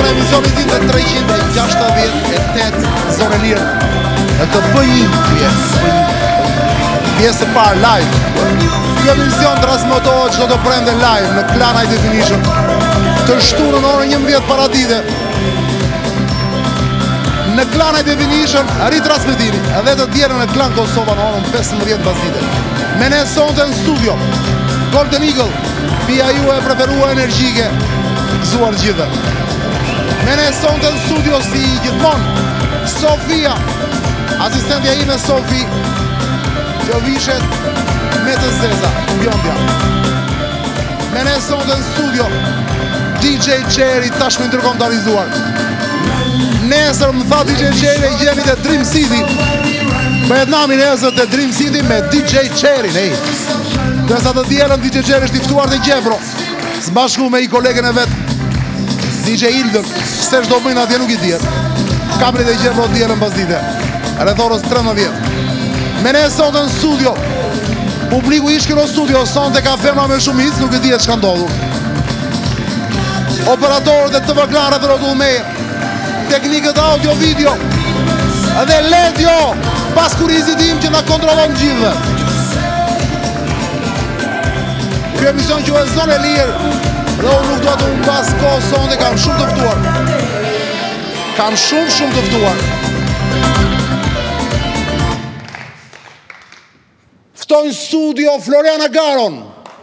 në emisionin din dhe 368 Zonë e Lirë. E të bëjnë pjesë parë live. Kjo emision transmetohet çdo të premte live në Klan High Definition. Të shtunën orën 11 paradite. Në Klan High Definition ritransmetimi. Edhe të dielën në Klan Kosova në orën 15 pasdite. Me ne sonte në studio Golden Eagle, pia ju e preferuar energjike, gëzuar gjithë. Me ne sonte në studio si gjithmonë Sofia, asistentja ime Sofi, që vishet me të zeza, Bjondja. Me ne sonte në studio DJ Cherry, tashmë ndërkombëtarizuar. Nesër më tha DJ Cherry, jemi te Dream City. Bëhet nami nesër te Dream City me DJ Cherry, nej. Dërsa të dielën DJ Cherry është i ftuar te Gjepro, së bashku me i kolegen e vet, DJ Ildën, se çdo bëjnë atje nuk i dihet. Kamrit e Gjepro dielën pasdite, rreth orës 13. Me ne sonte në studio, publiku ishte në studio, sonte ka femra me shumicë, nuk e dihet çka ndodhur. Operatorët e TV Klan rreth rrotull me teknikët audio video, edhe Ledio, pas kurizit tim që na kontrollon gjithë. Kjo emision që e Zonë e Lirë, dhe unë nuk do të unë pas kohë sonde, kam shumë të ftuar. Kam shumë të ftuar. Ftojnë studio Floriana Garon.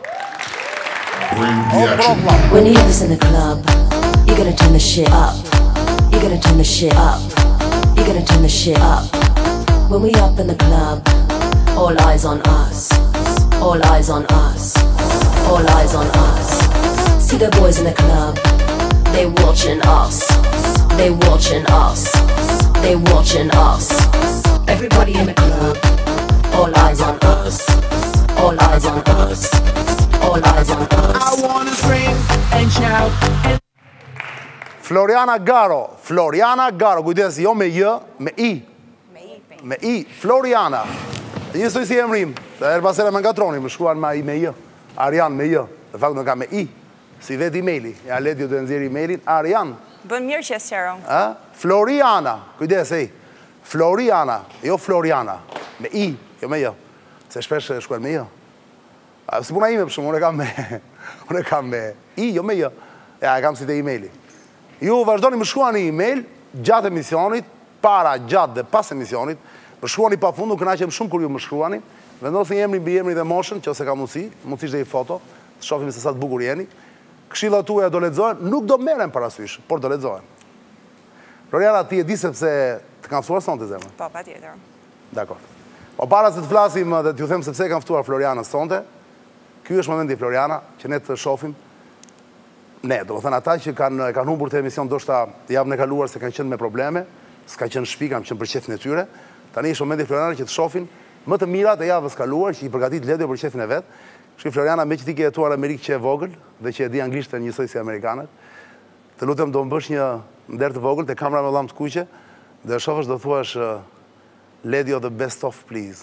When you have this in the club, you gotta turn the shit up. You gotta turn the shit up. You gotta turn the shit up. When we up in the club, all eyes on us. All eyes on us. All eyes on us. See the boys in the club, they watching us. They watching us. They watching us. Everybody in the club, all eyes on us. All eyes on us. All eyes on us. I wanna scream and shout and Floriana Garo, kujdes, jo me J, me I. Me I, Floriana. Njësoj si emrim, dhe erë pasere me ngatroni, më shkuan ma I me J. Arian me J, dhe fakt në ka me I. Si vet emaili, ja let ju të nëziri emailin, Arian. Bën mirë që e sqaron. Floriana, kujdes, Floriana, jo Floriana, me I, jo me J. Se shpesh shkuan me J. Si puna ime, për shumë, unë e kam me I, jo me J. Ja, e kam si të emaili. Ju vazhdoni më shkuani email gjatë emisionit, para, gjatë dhe pas emisionit, më shkuani pa fundu, kënaqem shumë kur ju më shkuani, vendosni emrin mbi emrin dhe moshën, që ose ka mundësisht dhe i foto, të shohim se sa të bukur jeni. Këshillat tuaja do lexohen, nuk do merren parasysh, por do lexohen. Floriana, ti e di sepse të kanë ftuar sonte zemrën? Po, patjetër. Dakor. Po para se të flasim dhe t'ju them sepse kanë ftuar Floriana sonte, ky është momenti Floriana, që ne të shohim. Ne, do më thënë ata që kanë humbur të emision ndoshta javën e kaluar se kanë qenë me probleme, s'ka qenë shtëpi, kanë qenë për qefin e tyre. Tani është momenti Floriana që të shohin më të mirat e javës kaluar, që i përgatit Ledio për qefin e vet. Kështu Floriana, me që ti ke jetuar Amerikë që e vogël dhe që e di anglisht e njësoj si amerikanët, të lutem do më bësh një nder të vogël te kamera me llam të kuqe dhe shohësh do thuash Ledio the best of please.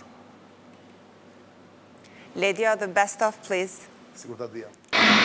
Ledio the best of please. Sigur ta dia.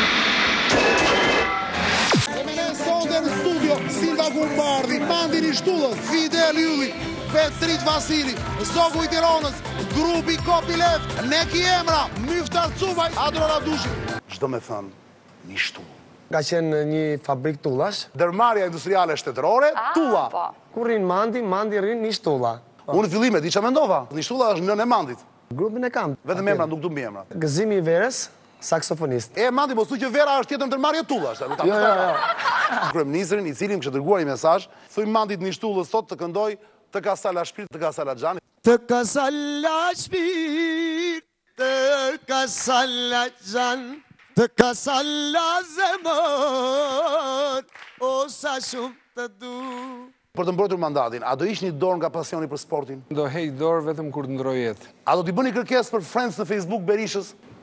Kemi ne sonde në studio, Silva Gumbardi, Mandi Nishtullës, Fidel Ylli, Petrit Vasili, Zogu i Tiranës, grupi Kopi Left, Neki Emra, Myftar Cumaj, Adro Radushi. Çdo me thënë, Nishtullë. Ka qenë një fabrik tullash. Dërmarrja industriale shtetërore, tulla. Kur rinë Mandi rinë Nishtulla. Unë fillime, di që mendova, Nishtulla është nënë e Mandit. Grupin e kam. Vetëm emra, nuk du mbi emra. Gëzimi i Verës, saksofonist. Mandi, po su që Vera është tjetër ndërmarrje tullash. Jo. Kryeministrin, i cili më kështë dërguar një mesazh, thuj Mandit Nishtullës sot të këndoj të ka sala shpirt, të ka sala xhani. Të ka sala shpirt, të ka sala xhan, të ka sala zemër, o sa shumë të du. Për të mbrojtur mandatin, a do ish një dorë nga pasioni për sportin? Do hej dorë vetëm kur të ndroj jetë. A do t'i bëni kërkesë për friends në Facebook Berishës?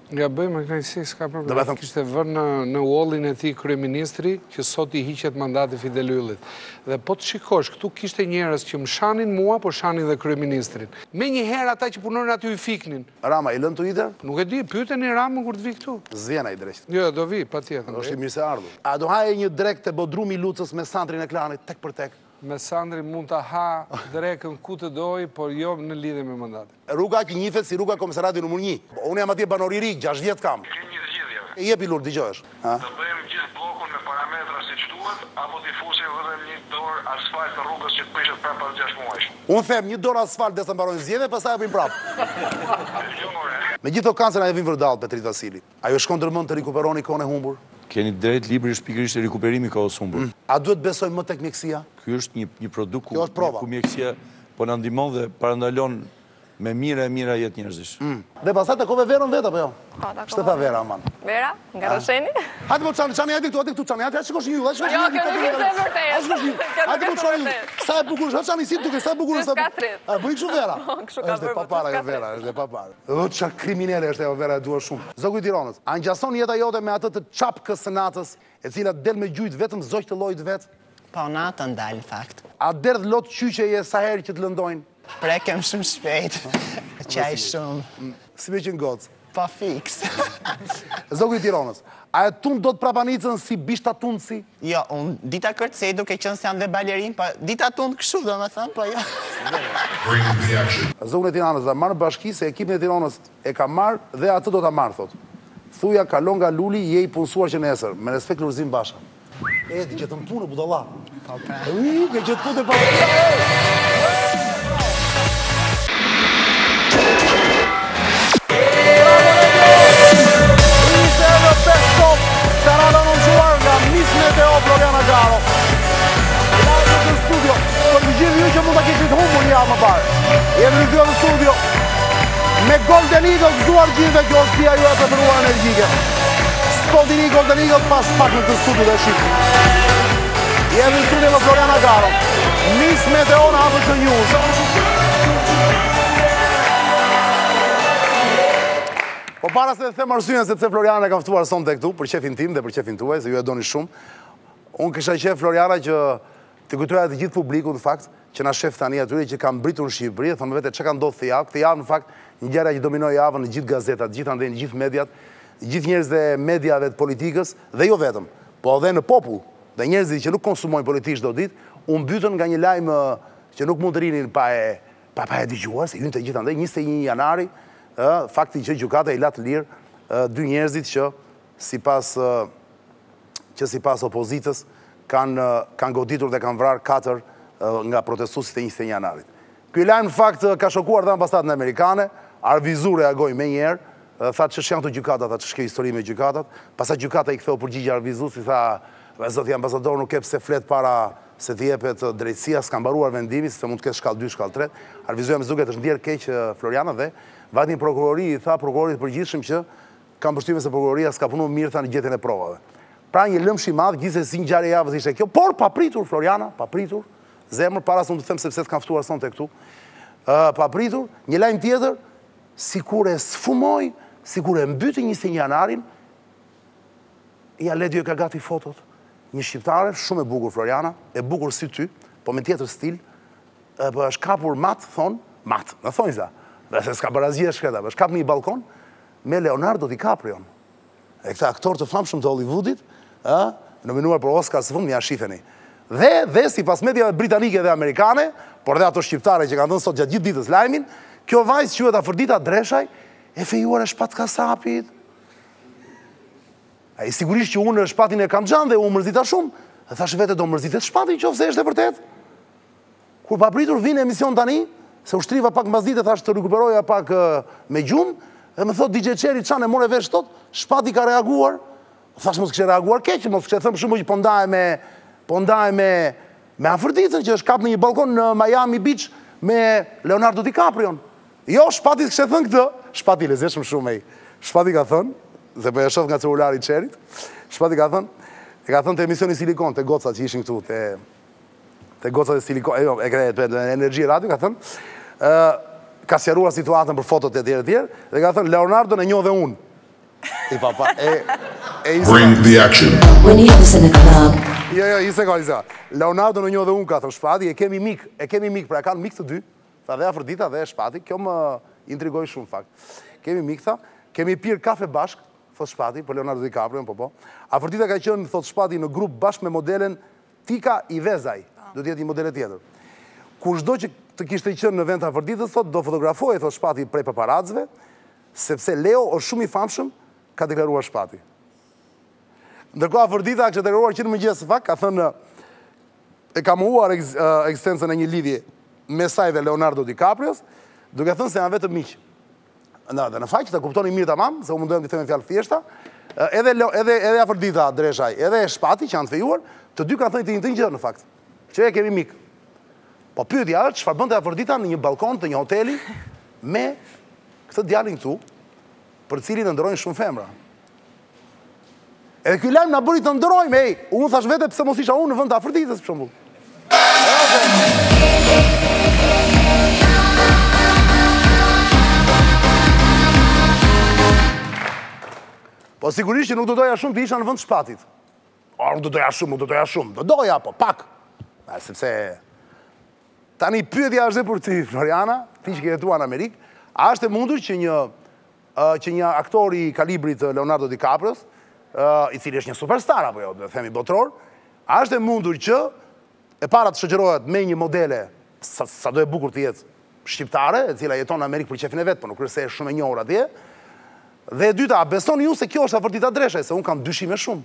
Ja bëjmë kënaqësi, s'ka Do me problem. thënë- Kishte vënë në ullin e tij kryeministri që sot I hiqet mandati Fidel Yllit. Dhe po të shikosh, këtu kishte njerëz që më shanin mua, po shanin dhe kryeministrin. Me njëherë ata që punojnë aty I fiknin. Rama, I lën të ide? Nuk e di, pyeteni Ramën kur të vi këtu. Zvjena I drejt. Jo, do vi, patjetër. është I mirë se ardhur. A do haje një drek të bodrumi Lucës me Sandrin e Klanit, tek për tek? Me Sandri mund të ha drekën ku të doj, por jo në lidhje me mandatin. Rruga që njifet si rruga komisariatit numër 1. Unë jam atje banor I ri, 6 vjet kam. Kemi një zgjidhje. E jepi lur, dëgjohesh. Të bëjmë gjithë blokun me parametra siç duhet, apo t'i fusim vetëm një dorë asfalt të rrugës që të prishet prapë pas 6 muajsh. Unë them një dorë asfalt derisa mbarojnë zgjedhjet, pastaj japim prapë. Jo more. Me gjithë kancën ajo vin vërdall Petrit Vasili. Ajo shkon ndërmend të rikuperoni kohën e humbur. Keni drejt, libri është pikërisht e rikuperimi kohës humbur. A duhet besojmë më tek mjekësia? Ky është një produkt Kjo është prova. ku mjekësia po na ndihmon dhe parandalon me mira e mira jetë njerëzish. Dhe pastaj takove Verën vet apo jo? Po, takova Ç'të tha Vera aman? Vera, nga Rosheni? Hajde mo çani hajde këtu çani. Hajde shikosh një, hajde shikosh Jo, një. kjo nuk është e vërtetë. Hajde shikosh një. Kjo nuk Hajde mo është e çani. vërtetë. Sa e bukur është, çani si duke, sa e bukur është. S'ka tret. A bëj kështu Vera? Kështu ka Është e bërë, po, papara s'ka e Vera, është e papara. O çfarë kriminale është ajo Vera, e dua shumë. Zogu I Tiranës, a ngjason jeta jote me atë të çapkës së natës, e cila del me gjujt vetëm zogj të llojit vet? Po natën dalë, fakt. A derdh lot qyqeje sa herë që të lëndojnë? Prekem shumë shpejt. Qaj shumë. Si me qenë gocë. Po fix. Zogu I Tiranës, a e tund do të prapanicën si bishta tundësi? Jo, unë dita kërcej duke qënë se janë dhe balerin, po dita tundë kështu dhe me thënë, po jo. Zogun e Tiranës dhe marrë bashki se ekipin e Tiranës e ka marrë dhe atë do ta marrë, thot. Thuja kalon nga luli, je I punësuar që nesër. Me respekt Lulzim Basha. E, ti gjetën punë, budalla. Po pra. Ke gjetë punë pa. Ishte edhe 5 top që në anonsuar nga Miss Meteo Floriana Garo. Live në studio, për të gjithë ju që mund të kishit humbur një javë më parë. Jemi rikthyer në studio me Golden Eagle gëzuar gjithë dhe kjo është pia ju e preferuar energjike. Spodini Golden Eagle pas pak në të studio dhe shqip. Jemi në studio me Floriana Garo. Miss Meteo në ABC News. Po para se të them arsyeën sepse Floriana ka ftuar sonte këtu për qefin tim dhe për qefin tuaj, se ju e doni shumë. Unë kisha qef Floriana që të kujtoja të gjithë publikut në fakt që na shef tani atyre që kanë mbritur në Shqipëri, thonë vetë çka ka ndodhur këtë javë. Këtë javë në fakt një gjëra që dominoi javën në gjithë gazetat, gjithandej në gjithë mediat, gjithë njerëzit e mediave të politikës dhe jo vetëm, po edhe në popull. Dhe njerëzit që nuk konsumojnë politikë çdo ditë, u mbytën nga një lajm që nuk mund të rinin pa e dëgjuar, se hynte gjithandej 21 janari. Fakti që gjykata I la të lirë dy njerëzit që sipas opozitës kanë goditur dhe kanë vrarë 4 nga protestuesit e 21 janarit. Ky lajm në fakt ka shokuar dhe ambasadën amerikane, Arvizu reagoi menjëherë, tha ç'është janë këto gjykata, tha ç'është kjo histori me gjykatat. Pastaj gjykata I ktheu përgjigje Arvizus, I tha, zoti ambasador nuk e pse flet para se të jepet drejtësia, s'ka mbaruar vendimi, se mund të ketë shkallë 2, shkallë 3. Arvizuja më duket është ndjer keq Floriana dhe vati në prokurori I tha prokurorit përgjithshëm që kam përshtypjen se prokuroria s'ka punuar mirë tha në gjetjen e provave. Pra një lëmsh I madh, gjithsesi ngjarja e javës ishte kjo, por papritur Floriana, papritur. Zemër para se unë të them sepse të kam ftuar sonte këtu. Papritur, një lajm tjetër, sikur e sfumoi, sikur e mbyti 21 janarin, ja Ledio ka gati fotot. Një shqiptare shumë e bukur Floriana, e bukur si ty, po me tjetër stil, po është kapur mat, në thonë za. Dhe se s'ka barazje shkreta, është kap një balkon me Leonardo DiCaprio. E këta aktor të famshëm të Hollywoodit, nominuar për Oscar së fund, ja shifeni. Dhe si pas media britanike dhe amerikane, por dhe ato shqiptare që kanë dhënë sot gjatë gjithë ditës lajmin, kjo vajzë quhet Afrodita Dreshaj, e fejuar e shpat kasapit. Ai sigurisht që unë shpatin e kam xhan dhe u mërzita shumë, dhe thash vetë do mërzitet shpati nëse është e vërtet. Kur papritur vjen emision tani, se u shtriva pak mbas dite, thash të rikuperoja pak me gjumë, dhe më thot DJ Qeri çan e more vesh tot, shpati ka reaguar. Thash mos kishte reaguar keq, mos kishte thënë për shembull që po ndaje me Afroditën që është kap në një balkon në Miami Beach me Leonardo DiCaprio. Jo, shpati kishte thënë këtë, shpati lezetshëm shumë ai. Shpati ka thënë, se po e shoh nga celulari I Qerit, shpati ka thënë te emisioni Silikon, te gocat që ishin këtu, te gocat e Silikon, Energji Radio, ka thënë, ka sqaruar situatën për fotot e tjerë, dhe ka thënë, Leonardo e njoh dhe unë. I papa, Bring the action. When he was in the club, Jo, i se ka Liza. Leonardo në një dhe unë ka thë Shpati, e kemi mik, pra kanë mik të dy, tha dhe Afrodita dhe Shpati, kjo më intrigoj shumë fakt. Kemi mik, tha, kemi pirë kafe bashk, thot Shpati, për Leonardo DiCaprio, po. Afrodita ka qenë, thot Shpati, në grup bashk me modelen Tika Ivezaj, do t'jetë një modele tjetër. Kushdo që të kishte qenë në vend të Afroditës, thot, do fotografoje, thot Shpati, prej paparazzve, sepse Leo është shumë i famshëm, ka deklaruar Shpati. Ndërkohë Afrodita ka deklaruar që në mëngjes fakt ka thënë e ka mohuar ekzistencën e një lidhje me saj dhe Leonardo DiCaprios, duke thënë se janë vetëm miq. Në fakt që ta kuptoni mirë tamam, se u mundohem të them fjalë thjeshta, edhe Afrodita Dreshaj, edhe Shpati që janë të fejuar, të dy kanë thënë të njëjtën gjë në fakt. Që e kemi mik. Po pyetja është çfarë bënte Afrodita në një balkon të një hoteli me këtë djalin këtu, për cilin ndërojnë shumë femra. Edhe ky lajm na bëri të ndrojmë, unë thash vete pse mos isha unë në vend të Afroditës për shembull. Po sigurisht që nuk do doja shumë të isha në vend të Shpatit. Nuk do doja shumë. Do doja, po pak. Sepse tani pyetja është dhe për ty, Floriana, ti që ke jetuar në Amerikë, a është e mundur që një aktor i kalibrit Leonardo DiCaprios, i cili është një superstar, apo jo, dhe themi botror, a është e mundur që e para të shoqërohet me një modele, sa do e bukur të jetë shqiptare, e cila jeton në Amerikë për qefin e vetë, për nuk kërse e shumë e njohur atje, dhe e dyta, a besoni ju se kjo është Afrodita Dreshaj, se unë kam dyshime shumë?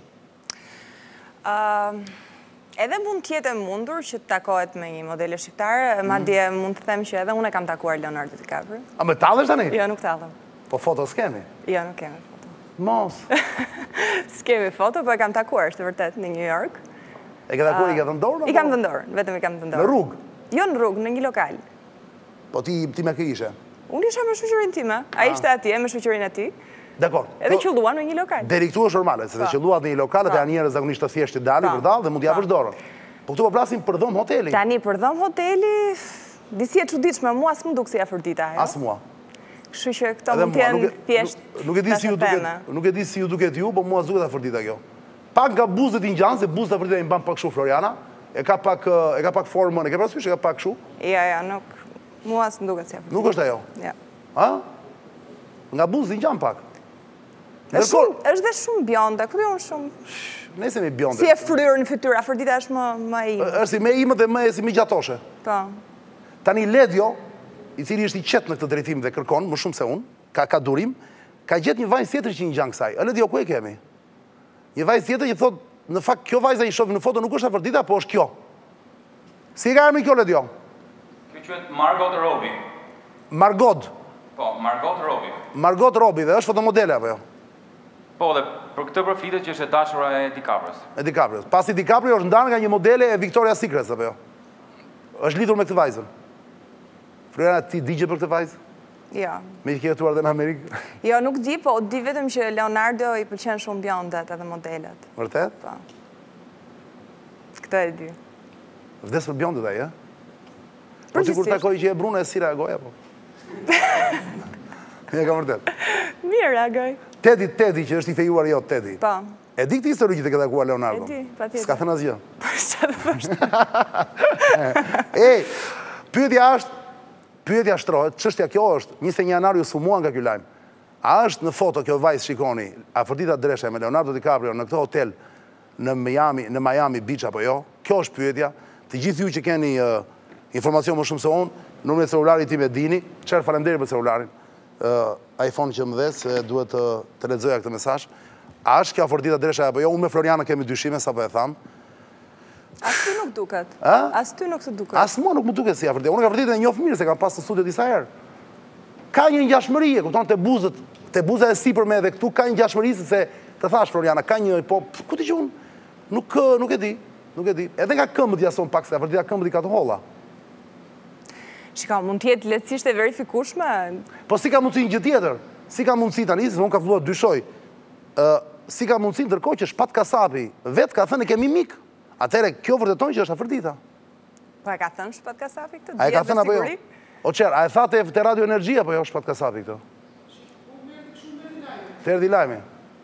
Edhe mund tjetë e mundur që të takohet me një modele shqiptare, madje mund të them që edhe unë e kam takuar Leonardo DiCaprio. A me tallesh tani? Jo, nuk tallem. Po foto s'kemi? Jo, nuk kemi foto. Mos. S'kemi foto, po e kam takuar, është të vërtet, në New York. E ke takuar, i ke dhënë dorë? I kam dhënë dorë, vetëm i kam dhënë dorë. Në rrugë? Jo në rrugë, në një lokal. Po ti me kë ishe? Unë isha me shoqërinë time, ai ishte atje me shoqërinë e tij. Dakor. Edhe qelluan në një lokal. Deri këtu është normale, se qelluat në një lokal, atë janë njerëz zakonisht të thjeshtë dalin për dallë dhe mund t'japësh dorën. Po këtu po flasim për dhom hoteli. Tani për dhom hoteli, disi e çuditshme, mua s'm duk si Afrodita ajo. As mua. Kështu që këto mund të jenë thjesht. Nuk e di si ju duket ju, po mua s'duket Afrodita kjo. Pak nga buzët i ngjan, se buzët Afrodita i mban pak kështu Floriana, e ka pak formën, e ke parasysh, e ka pak kështu? Ja, nuk. Mua s'm duket si Afrodita. Nuk është ajo. Ja. Ha? Nga buzët i ngjan pak. Është dhe shumë bjonde, kryon shumë. Nëse mi bjonde. Si e fryrë në fytyrë, Afrodita është më e imë. Është si me imë dhe me si mi gjatoshe. Po. Tani Ledjo, i cili është i qetë në këtë drejtim dhe kërkon, më shumë se unë, ka durim, ka gjetë një vajzë tjetër që një gjanë kësaj. Ledjo, ku e kemi? Një vajzë tjetër që thot, në fakt, kjo vajza i shofi në foto nuk është Afrodita, po është kjo. Si ka emri kjo, Ledjo? Kjo quhet Margot Robbie. Margot? Po, Margot Robbie. Margot Robbie, dhe është fotomodele, apo jo? Po, dhe për këtë përflitet që është e dashura e DiCaprios. E DiCaprios. Pasi DiCaprio është ndarë nga një modele e Victoria's Secret, apo jo? Është lidhur me këtë vajzën. Floriana, ti digje për këtë vajzë? Jo. Me që ke jetuar dhe në Amerikë? Jo, nuk di, po di vetëm që Leonardo i pëlqen shumë bjondet edhe modelet. Vërtet? Po. Këtë e di. Vdes për bjondet ai, Po ti kur takoj që e brune, si reagoja, po? Ja ka vërtet. Mirë reagoj. Teddy, që është i fejuar jo, Teddy. Po. E di këtë histori që të ke takuar Leonardo? E di, patjetër. S'ka thënë asgjë. Po, çfarë do thosh? Pyetja shtrohet, çështja kjo është, 21 janar ju sfumuan nga ky lajm. A është në foto kjo vajzë shikoni, Afrodita Dreshaj me Leonardo DiCaprio në këtë hotel në Miami Beach apo jo? Kjo është pyetja. Të gjithë ju që keni informacion më shumë se unë, numrin e celularit tim e dini. Çfarë faleminderit për celularin. iPhone që më dhe, se duhet të lexoja këtë mesazh. A është kjo Afrodita Dreshaj apo jo? Unë me Floriana kemi dyshime, sapo e tham. As ty nuk duket. As ty nuk të duket. As mua nuk më duket si Afrodita. Unë Afrodita e njoh mirë se kam pas në studio disa herë. Ka një ngjashmëri, kupton, te buza e sipërme edhe këtu ka një ngjashmëri, se të thash Floriana, ka një, po ku ti gjun? Nuk e di. Edhe nga këmbët jason pak se Afrodita këmbët i ka të holla. Shika, mund t'jetë lehtësisht e verifikueshme? Po si ka mundësi një gjë tjetër? Si ka mundësi tani, se unë ka filluar dyshoj. Si ka mundësi ndërkohë që Shpat Kasapi vetë ka thënë kemi mik. Atëherë kjo vërteton që është Afrodita. Po e ka thënë Shpat Kasapi këtë? A e ka thënë apo jo? O qërë, a e tha te Radio Energia apo jo Shpat Kasapi këtë? Të erdi lajmi.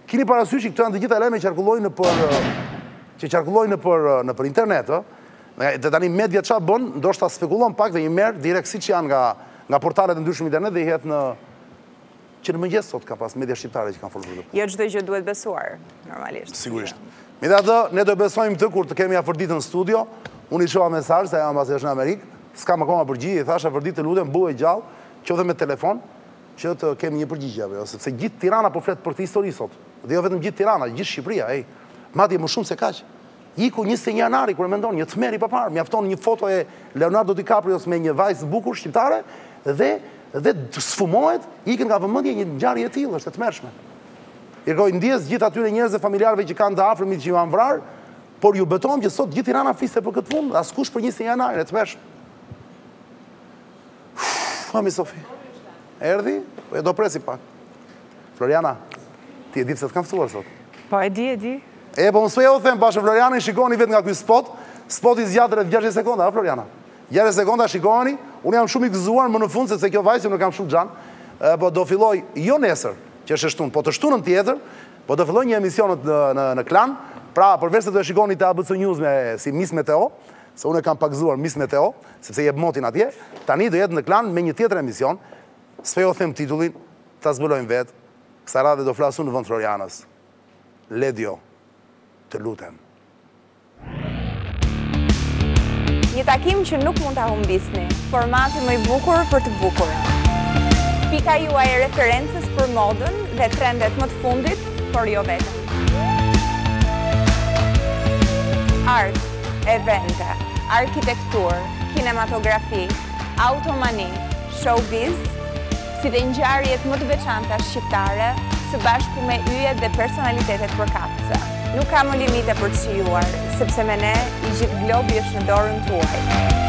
Kini parasysh që këto janë të gjitha lajme që qarkullojnë nëpër internet, dhe tani media çfarë bën, ndoshta spekullon pak dhe i merr direkt siç janë nga portalet e ndryshme internet dhe i hedh që në mëngjes sot ka pas media shqiptare që kanë folur për këtë. Jo çdo gjë duhet besuar, normalisht. Sigurisht. Megjithatë, ne do besojmë këtë kur të kemi afërditën në studio. Unë i çova mesazh se jam është në Amerikë, s'kam akoma përgjigje, i thash afërditë lutem bëj gjallë, qoftë me telefon, që të kemi një përgjigje apo jo, sepse gjithë Tirana po flet për këtë histori sot. Dhe jo vetëm gjithë Tirana, gjithë Shqipëria, madje më shumë se kaq. Iku 21 janari kur e mendon një tmerr i papar, mjafton një foto e Leonardo DiCaprio me një vajzë bukur shqiptare dhe sfumohet, ikën nga vëmendje një ngjarje e tillë, është e tmerrshme. Kërkoj ndjes gjithë atyre njerëzve familjarëve që kanë të afërmit që ju han vrarë, por ju betojmë që sot gjithë Tirana fliste për këtë punë, askush për 21 janarin, e tmerrshme. Mami Sofi. Erdhi, e do presi pak. Floriana, ti e di pse të kam ftuar sot? Po e di. Po më s'u them bashkë Florianin, shikoni vetë nga ky spot. Spoti zgjat rreth 60 sekonda, Floriana. 60 sekonda shikoni, unë jam shumë i gëzuar më në fund sepse kjo vajzë nuk kam shumë xhan. Po do filloj jo nesër, që është shtunë, po të shtunën tjetër, po do filloj një emision në Klan. Pra, përveç se do e shikoni te ABC News si Miss Meteo, se unë e kam pagzuar Miss Meteo, sepse jep motin atje, tani do jetë në Klan me një tjetër emision. S'u them titullin, ta zbulojmë vetë. Kësa radhe do flasu në vend Florianës. Ledio, të lutem. Një takim që nuk mund ta humbisni. Formati më i bukur për të bukurën. Pika juaj e referencës për modën dhe trendet më të fundit, por jo vetëm. Art, evente, arkitektur, kinematografi, automani, showbiz, si dhe ngjarjet më të veçanta shqiptare, së bashku me yjet dhe personalitetet përkatëse. Nuk ka më limite për të shijuar, sepse me ne i gjithë globi është në dorën tuaj.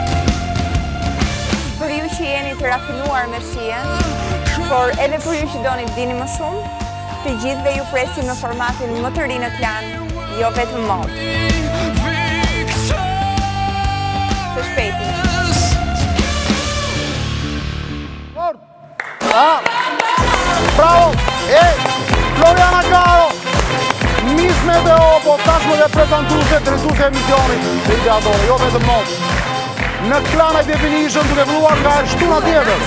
Për ju që jeni të rafinuar me shijen, por edhe për ju që doni të dini më shumë, të gjithëve ju presim në formatin më të ri në Klan, jo vetëm modë. Së shpejti. Bravo! Floriana Caro! Miss Meteo, po tashmë reprezentuse, drejtuese e emisionit, dhe ideatore, jo vetëm modë. Në Klan High Definition duke vëlluar nga shtuna tjetër.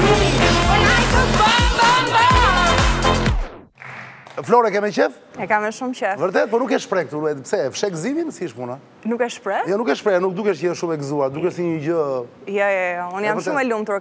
Flore, keme qef? E kam e shumë qef. Vërtet, po nuk e shpreh këtu, pse, e fshek gëzimin, si është puna? Nuk e shpreh? Jo, nuk e shpreh, nuk dukesh që je shumë e gëzuar, dukesh si një gjë... Jo, unë jam shumë e lumtur,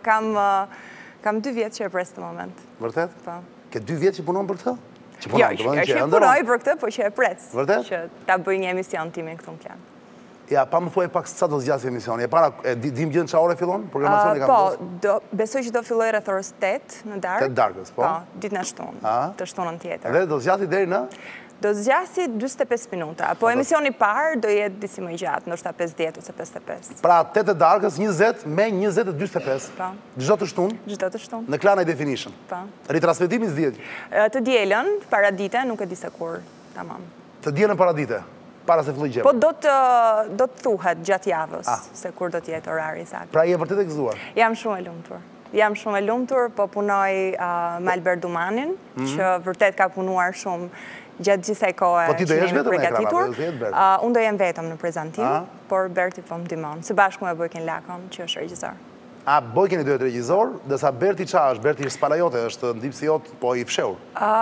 kam 2 vjetë që e pres të moment. Vërtet? Po. Ke 2 vjetë që punon për këtë? Jo, që e punoj për këtë, po që e pres. Vërtet? Që ta bëj një emision timi këtu në Klan. Ja, pa më thuaj pak sa do zgjasë emisioni. E para, dim gjën qa ore fillon? Programacioni ka Po, besoj që do filloj rreth orës 8 në darkë. 8 darkës, po? Po, ditë në shtunë, të shtunën tjetër. Dhe do zgjasi deri në? Do zgjasi 45 minuta, po emisioni parë do jetë disi më gjatë, ndoshta 50 ose 55. Pra 8 darkës, 20 me 20:45. Po. Çdo të shtunë? Çdo të shtunë. Në Klan High Definition. Po. Ritransmetimi s'dihet? Të dielën, paradite, nuk e di se kur, tamam. Të dielën paradite, para se filloj gjë. Po do të thuhet gjatë javës, se kur do të jetë orari saktë. Pra je vërtet e gëzuar? Jam shumë e lumtur. Jam shumë e lumtur, po punoj me Albert Dumanin, që vërtet ka punuar shumë gjatë gjithaj kohë që jemi përgatitur. Unë do jem vetëm në prezantim, por Berti po më ndihmon. Së bashku me Bojken Lakon, që është regjisor. Bojkeni duhet regjisor, dhe sa Berti qa është? Berti është spalajote, është ndipsi jot, po i fsheur?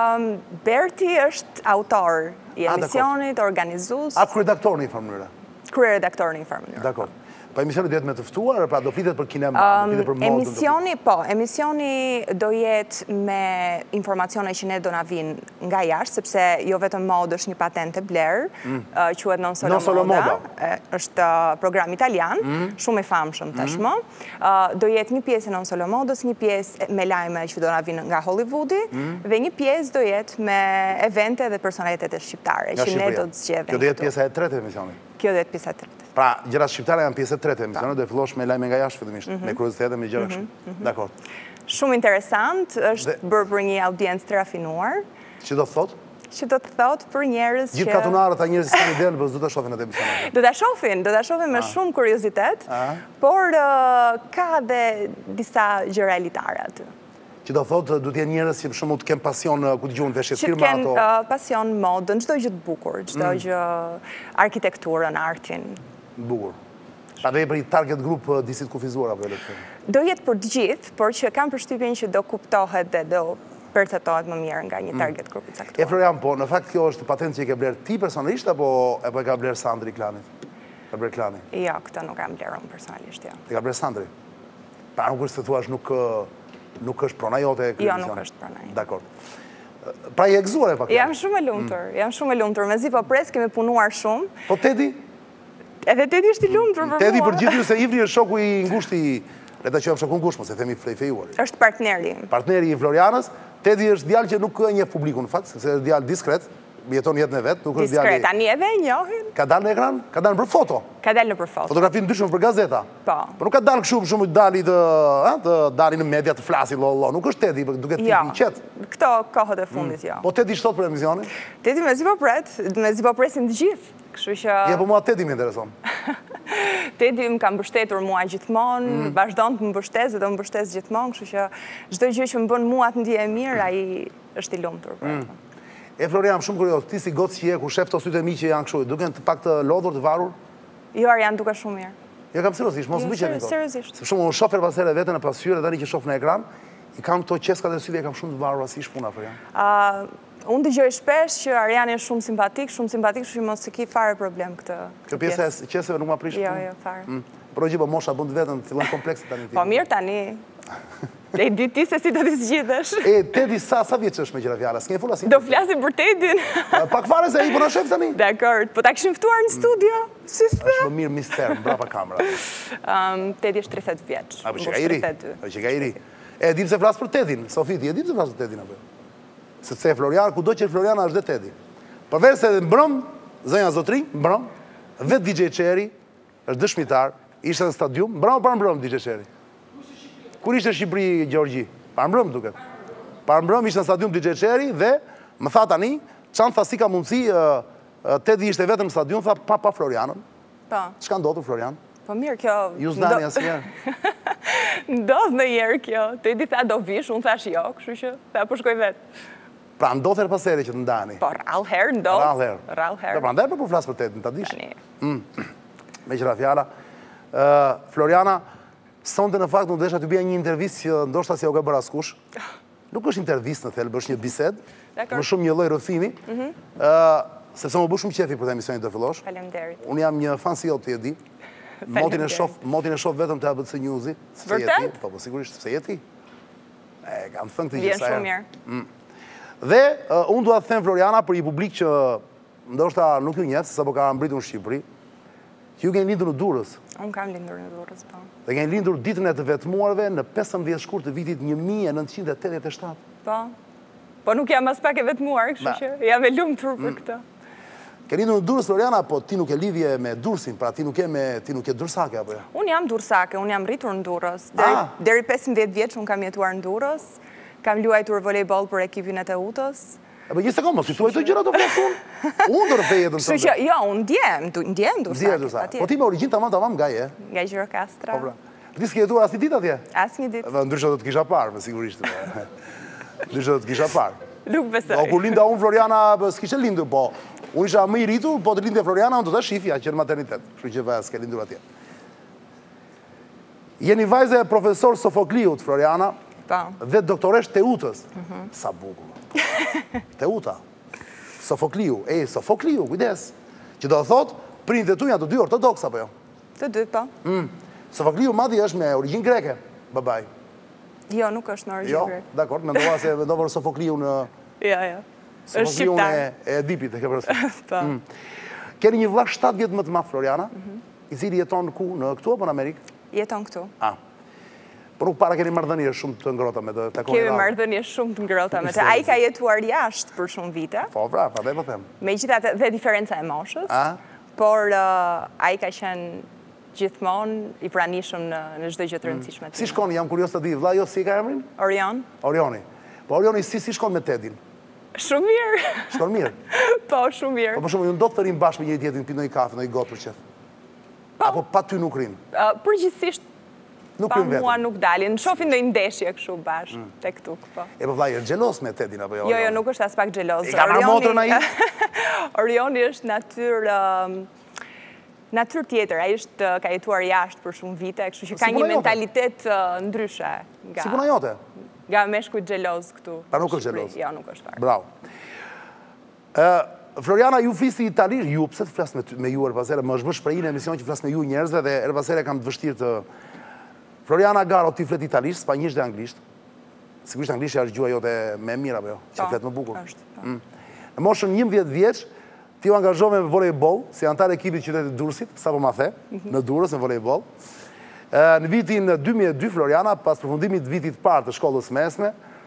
Berti është autor i emisionit, organizus. Kryeredaktor në një farë mënyre? Kryeredaktor në një farë mënyre. Dakor. Pa emisioni do jetë me të ftuar, pra do flitet për kinema, do flitet për modën? Emisioni do jetë me informacione që ne do na vinë nga jashtë, sepse jo vetëm modë është një patent e blerë, quhet Non Solo Moda, është program italian, shumë i famshëm tashmë. Do jetë një pjesë e Non Solo Modës, një pjesë me lajme që do na vinë nga Hollywoodi, dhe një pjesë do jetë me evente dhe personalitetet shqiptare, që ne do të zgjedhim. Kjo do jetë pjesa e tretë e emisionit? Kjo do jetë pjesa e tretë. Pra, gjërat shqiptare janë pjesë e tretë e emisionit, do e fillosh me lajme nga jashtë fillimisht, me kuriozitet dhe me gjëra kështu. Dakor. Shumë interesant, është bërë për një audiencë të rafinuar. Që do të thotë? Që do të thotë për njerëz që... Gjithë katunarët, a njerëz që s'kan idenë, po s'do ta shohin atë emisionin. Do ta shohin me shumë kuriozitet, por ka dhe disa gjëra elitare aty. Që do thotë, du t'jenë njerëz që për shembull të kenë pasion ku dëgjojnë veshjet Që firma kenë ato. pasion modën, çdo gjë të bukur, çdo gjë arkitekturën, artin. Bukur. Padej për i target group disit kufizuar apo le të them. Do jetë për të gjithë, por që kam përshtypjen që do kuptohet dhe do perceptohet më mirë nga një target group i caktuar. Florian, po në fakt kjo është patent që e ke bler ti personalisht apo e ka bler Sandri Klanit? Ka bler Klani? Jo, këtë nuk kam bler unë personalisht, jo. E ka bler Sandri? Pa nuk është të thuash nuk është prona jote e Jo, nuk është prona jote. Dakor. Pra i e gëzuar e pak. Jam shumë e lumtur, mezi po pres, kemi punuar shumë. Po Tedi? Edhe Tedi është i lumtur për mua. Tedi për gjithë ju se Ivri është shoku i ngushtë i, le ta quajmë shoku ngushtë, mos e themi fejuar. Është partneri. Partneri i Florianës. Tedi është djalë që nuk e njeh publikun në fakt, sepse është djalë diskret, jeton jetën e vet, nuk është djalë. Diskret, tani edhe e njohin. Ka dalë në ekran? Ka dalë për foto? Ka dalë për foto. Fotografi ndryshme për gazeta? Po. Po nuk ka dalë kështu për shumë dali të dali në media të flasi lollo, nuk është Tedi, duket tipi i qetë. Këto kohët e fundit jo. Po Tedi ç'thot për emisionin? Tedi mezi po presin të gjithë. Kështu që Ja, po mua Tedi më intereson. Tedi më ka mbështetur mua gjithmonë, vazhdon të më mbështesë dhe më mbështes gjithmonë, kështu që çdo gjë që më bën mua të ndihem mirë, ai është i lumtur për atë. E Florian, shumë kurioz, ti si gocë që je ku shef të sytë e mi që janë kështu, duken të pak të lodhur, të varur? Jo, Arian, duke shumë mirë. Jo, kam seriozisht, mos më bëjeni këto. Seriozisht. Se shumë unë shofer pas herë veten në pasqyrë tani që shoh në ekran, i kam këto qeskat e syve kam shumë të varura si shpuna Florian. Unë dëgjoj shpesh që Ariani është shumë simpatik, kështu që mos e ki fare problem këtë. Kjo pjesa e qesëve nuk ma prish. Jo, fare. Por gjithë po mosha bën vetëm fillon komplekse tani ti. Po mirë tani. E di ti se si do të zgjidhesh. Tedi sa vjeç është me gjëra fjala? S'ke fol asnjë. Do flasim për Tedin. Pak fare se ai po na shef tani. Dakor, po ta kishim ftuar në studio. Si s'të? Është më mirë mister mbrapa kamerës. Tedi është 30 vjeç. Apo që ka iri. Që ka iri. E di pse flas për Tedin, Sofi, ti e di pse flas për Tedin apo? Sepse Florian, kudo që Floriana është dhe Tedi. Përveç se mbrëm, zënja zotrin, mbrëm, vetë DJ Qeri është dëshmitar, ishte në stadium, mbrëm DJ Qeri. Kur ishte Shqipëri, Gjorgji? Parmbrëm duket. Parmbrëm ishte në stadium DJ Qeri dhe më tha tani, qanë tha si ka mundësi, Tedi ishte vetëm në stadium, tha pa Florianën. Pa. Çka ndodhur Florian? Po mirë kjo... Ju zdani asnjëherë. Ndodh në njerë kjo. Tedi tha do vish, unë thash jo, kështu që tha po shkoj vetë. Pra ndodh herë pas here që të ndani. Po rrallë herë ndodh. Rrallë herë. Prandaj po flas për Tedin, ta dish. Me qëra fjala. Floriana, sonte në fakt unë desha të bëja një intervistë që ndoshta si o ka bërë askush. Nuk është intervistë në thelb, është një bisedë. Më shumë një lloj rrëfimi. Sepse më bë shumë qefi për të emisionin të fillosh. Faleminderit. Unë jam një fan si jot, ti e di. Motin e shoh vetëm te ABC News-i. Vërtet? Po sigurisht, pse je ti? Kam thënë këtë gjë sa. Vjen shumë mirë. Dhe unë dua të them Floriana për një publik që ndoshta nuk ju njeh, sapo ka mbritur në Shqipëri, që ju keni lindur në Durrës. Unë kam lindur në Durrës, po. Dhe keni lindur ditën e të vetmuarve në 15 shkurt të vitit 1987. Po. Po nuk jam as pak e vetmuar, kështu që jam e lumtur për këtë. Ke lindur në Durrës Floriana, po ti nuk e lidhje me Durrësin, pra ti nuk je Durrësake apo jo? Unë jam Durrësake, unë jam rritur në Durrës. Deri 15 vjeç unë kam jetuar në Durrës. Kam luajtur volejboll për ekipin e Teutës. E për një sekundë, mos i thuaj të gjëra të flasun. Unë do rëfej jetën sënde. Jo, unë ndjem Durrësake. Po ti me origjinë tamam nga je? Nga Gjirokastra. Ti s'ke jetuar asnjë ditë atje? Asnjë ditë. Ndryshe do të kisha parë, me sigurisht. Ndryshe do të kisha parë. Nuk besoj. Po kur linda unë Floriana s'kishte lindur, po unë isha më i rritur, po të lindte Floriana, unë do ta shifja që në maternitet. Kështu që s'ke lindur atje. Jeni vajze e profesor Sofokliut, Floriana. Dhe doktoresh Teutës. Sa bukur. Teuta. Sofokliu. Sofokliu, kujdes. Që do thot, prindët tu janë të dy ortodoks, apo jo? Të dy, po. Sofokliu madhi është me origjinë greke, babaj. Jo, nuk është në origjinë greke. Jo, dakor, mendova se vendovër Sofokliu në... Jo. Sofokliu në Edipit, e ke përësë. Keni një vllak 7 vjet më të madh, Floriana, i cili jeton ku, në këtu apo në Amerikë? Jeton këtu. Por nuk para keni marrëdhënie shumë të ngrohta me të takon. Kemi marrëdhënie shumë të ngrohta me të. Ai ka jetuar jashtë për shumë vite. Po, prandaj po them. Megjithatë, dhe diferenca e moshës. Por ai ka qenë gjithmonë i pranishëm në çdo gjë të rëndësishme. Si shkon, jam kurioz të di, vlla jo si ka emrin? Orion. Orioni. Po Orioni si shkon me Tedin? Shumë mirë. Shkon mirë? Po, shumë mirë. Po për shembull, ju ndodh të rin bashkë me njëri tjetrin, pini një kafe, një gotë për qef. Apo pa ty nuk rin? Përgjithsisht Pa mua nuk dalin. Shofin do i ndeshje kështu bashkë, te këtu, po. E po vllai, është xhelos me Tedin apo jo? Jo, nuk është as pak xhelos. E ka marrë motrën ai? Orioni është natyrë tjetër, ai ka jetuar jashtë për shumë vite, kështu që ka një mentalitet ndryshe. Si puna jote? Nga meshkujt xheloz këtu. Pa nuk është xheloz? Jo, nuk është fare. Bravo. Floriana, ju flisni italisht, ju pse të flas me ju pasere, më është bërë shprehje në emision që flas me ju njerëzve dhe pasere kam të vështirë të Floriana Garo ti flet italisht, spanjisht dhe anglisht. Sigurisht anglisht është gjuha jote më e mirë apo jo? Që flet më bukur. Është. Në moshën 11 vjeç, ti u angazhove me volejboll, si antar e ekipit të qytetit Durrësit, sapo ma the, në Durrës në volejboll. Në vitin 2002 Floriana, pas përfundimit të vitit parë të shkollës mesme,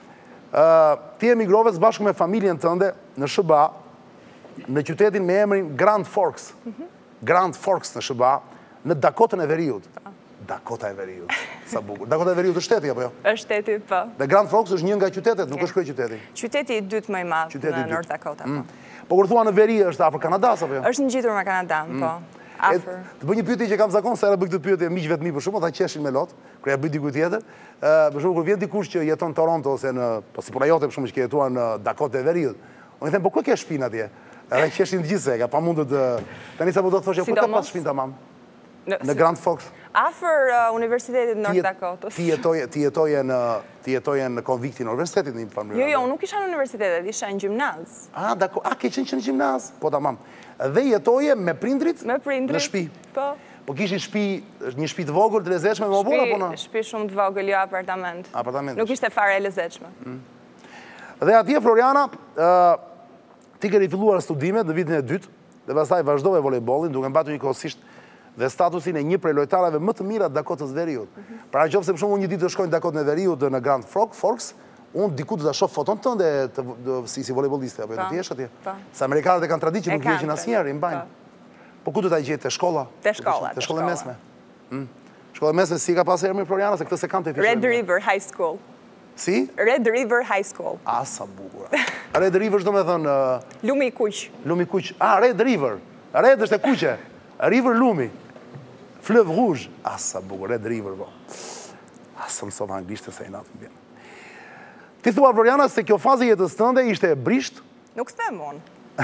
ti emigrove së bashku me familjen tënde në SBA, në qytetin me emrin Grand Forks. Grand Forks në SBA, në Dakotën e Veriut. Dakota e Veriut. Sa bukur. Dakota e Veriut është shteti apo jo? Është shteti, po. Dhe Grand Forks është një nga qytetet, nuk është kryeqyteti. Qyteti i dytë më i madh në North Dakota, po. Po kur thua në veri është afër Kanadas apo jo? Është ngjitur me Kanadan, po. Afër. Të bëj një pyetje që kam zakon se era bëj këtë pyetje miqve të mi për shkak ata qeshin me lot, kur ja bëj dikujt tjetër. Për shembull kur vjen dikush që jeton në Toronto ose në po si puna jote për shembull që jetuar në Dakota e Veriut. Unë them po ku ke shtëpinë atje? Edhe qeshin të gjithë se ka pamundur të tani sapo do të thoshë ku ka pas shtëpinë tamam. Në Grand Forks. Afër Universitetit North Dakota. Ti jetoje në konviktin e universitetit në një familje. Jo, unë nuk isha në universitet, isha në gjimnaz. Dakor. Ke qenë në gjimnaz? Po tamam. Dhe jetoje me prindrit? Me prindrit. Në shtëpi. Po. Po kishin një shtëpi të vogël, të lezetshme më vonë apo në? Shtëpi shumë të vogël, jo apartament. Apartament. Nuk ishte fare e lezetshme. Dhe atje Floriana, ti ke filluar studimet në vitin e dytë dhe pastaj vazhdove volejbollin, duke mbatur njëkohësisht dhe statusin e një prej lojtarëve më të mirë të Dakotës Veriut. Pra nëse për shembull një ditë të shkojnë në Dakotën e Veriut në Grand Forks, unë diku do ta shoh foton tënde si volejbolliste apo do të jesh atje. Sa amerikanët e kanë traditë që nuk vjen asnjëherë, i mbajnë. Po ku do ta gjejë te shkolla? Te shkolla. Te shkolla mesme. Shkolla mesme si ka pasur emrin Floriana se këtë se kanë te Red River High School. Si? Red River High School. Sa bukur. Red River do të thënë Lumi i kuq. Lumi i kuq. Red River. Red është e kuqe. River Lumi. Fleuve Rouge. Sa bukur, Red River, po. Sa mësova anglisht se i natë bjen. Ti thua, Floriana, se kjo fazë jetës tënde ishte e brisht? Nuk them unë.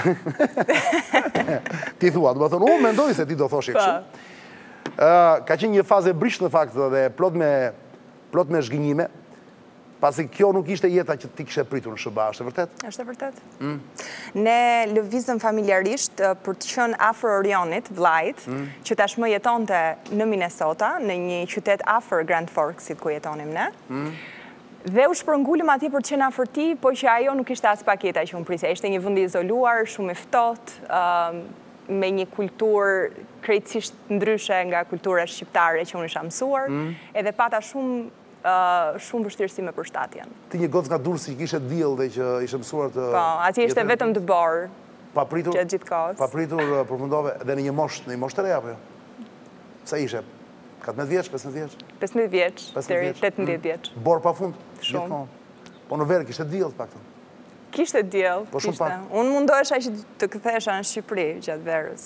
Ti thua, do të thonë, unë mendoj se ti do thosh kështu. Ka qenë një fazë e brisht në fakt dhe plot me zhgënjime, pasi kjo nuk ishte jeta që ti kishe pritur në SBA, është e vërtet? Është e vërtet. Ne lëvizëm familjarisht për të qenë afër Orionit, vllajt, që tashmë jetonte në Minnesota, në një qytet afër Grand Forksit ku jetonim ne. Dhe u shpërngulëm atje për të qenë afër tij, po që ajo nuk ishte as pak jeta që unë prisja. Ishte një vend i izoluar, shumë i ftohtë, me një kulturë krejtësisht ndryshe nga kultura shqiptare që unë isha mësuar, edhe pata shumë vështirësi me përshtatjen. Ti një gocë nga Durrësi që kishe diell dhe që ishe mësuar të... Po, atje ishte vetëm të borë gjatë gjithë kohës. Papritur përfundove dhe në një moshë të reja, apo jo? Sa ishe? 14 vjeç, 15 vjeç? 15 vjeç, deri 18 vjeç. Borë pa fund? Shumë. Po në verë kishte diell të paktën? Kishte diell, kishte. Unë mundohesha që të kthehesha në Shqipëri gjatë verës.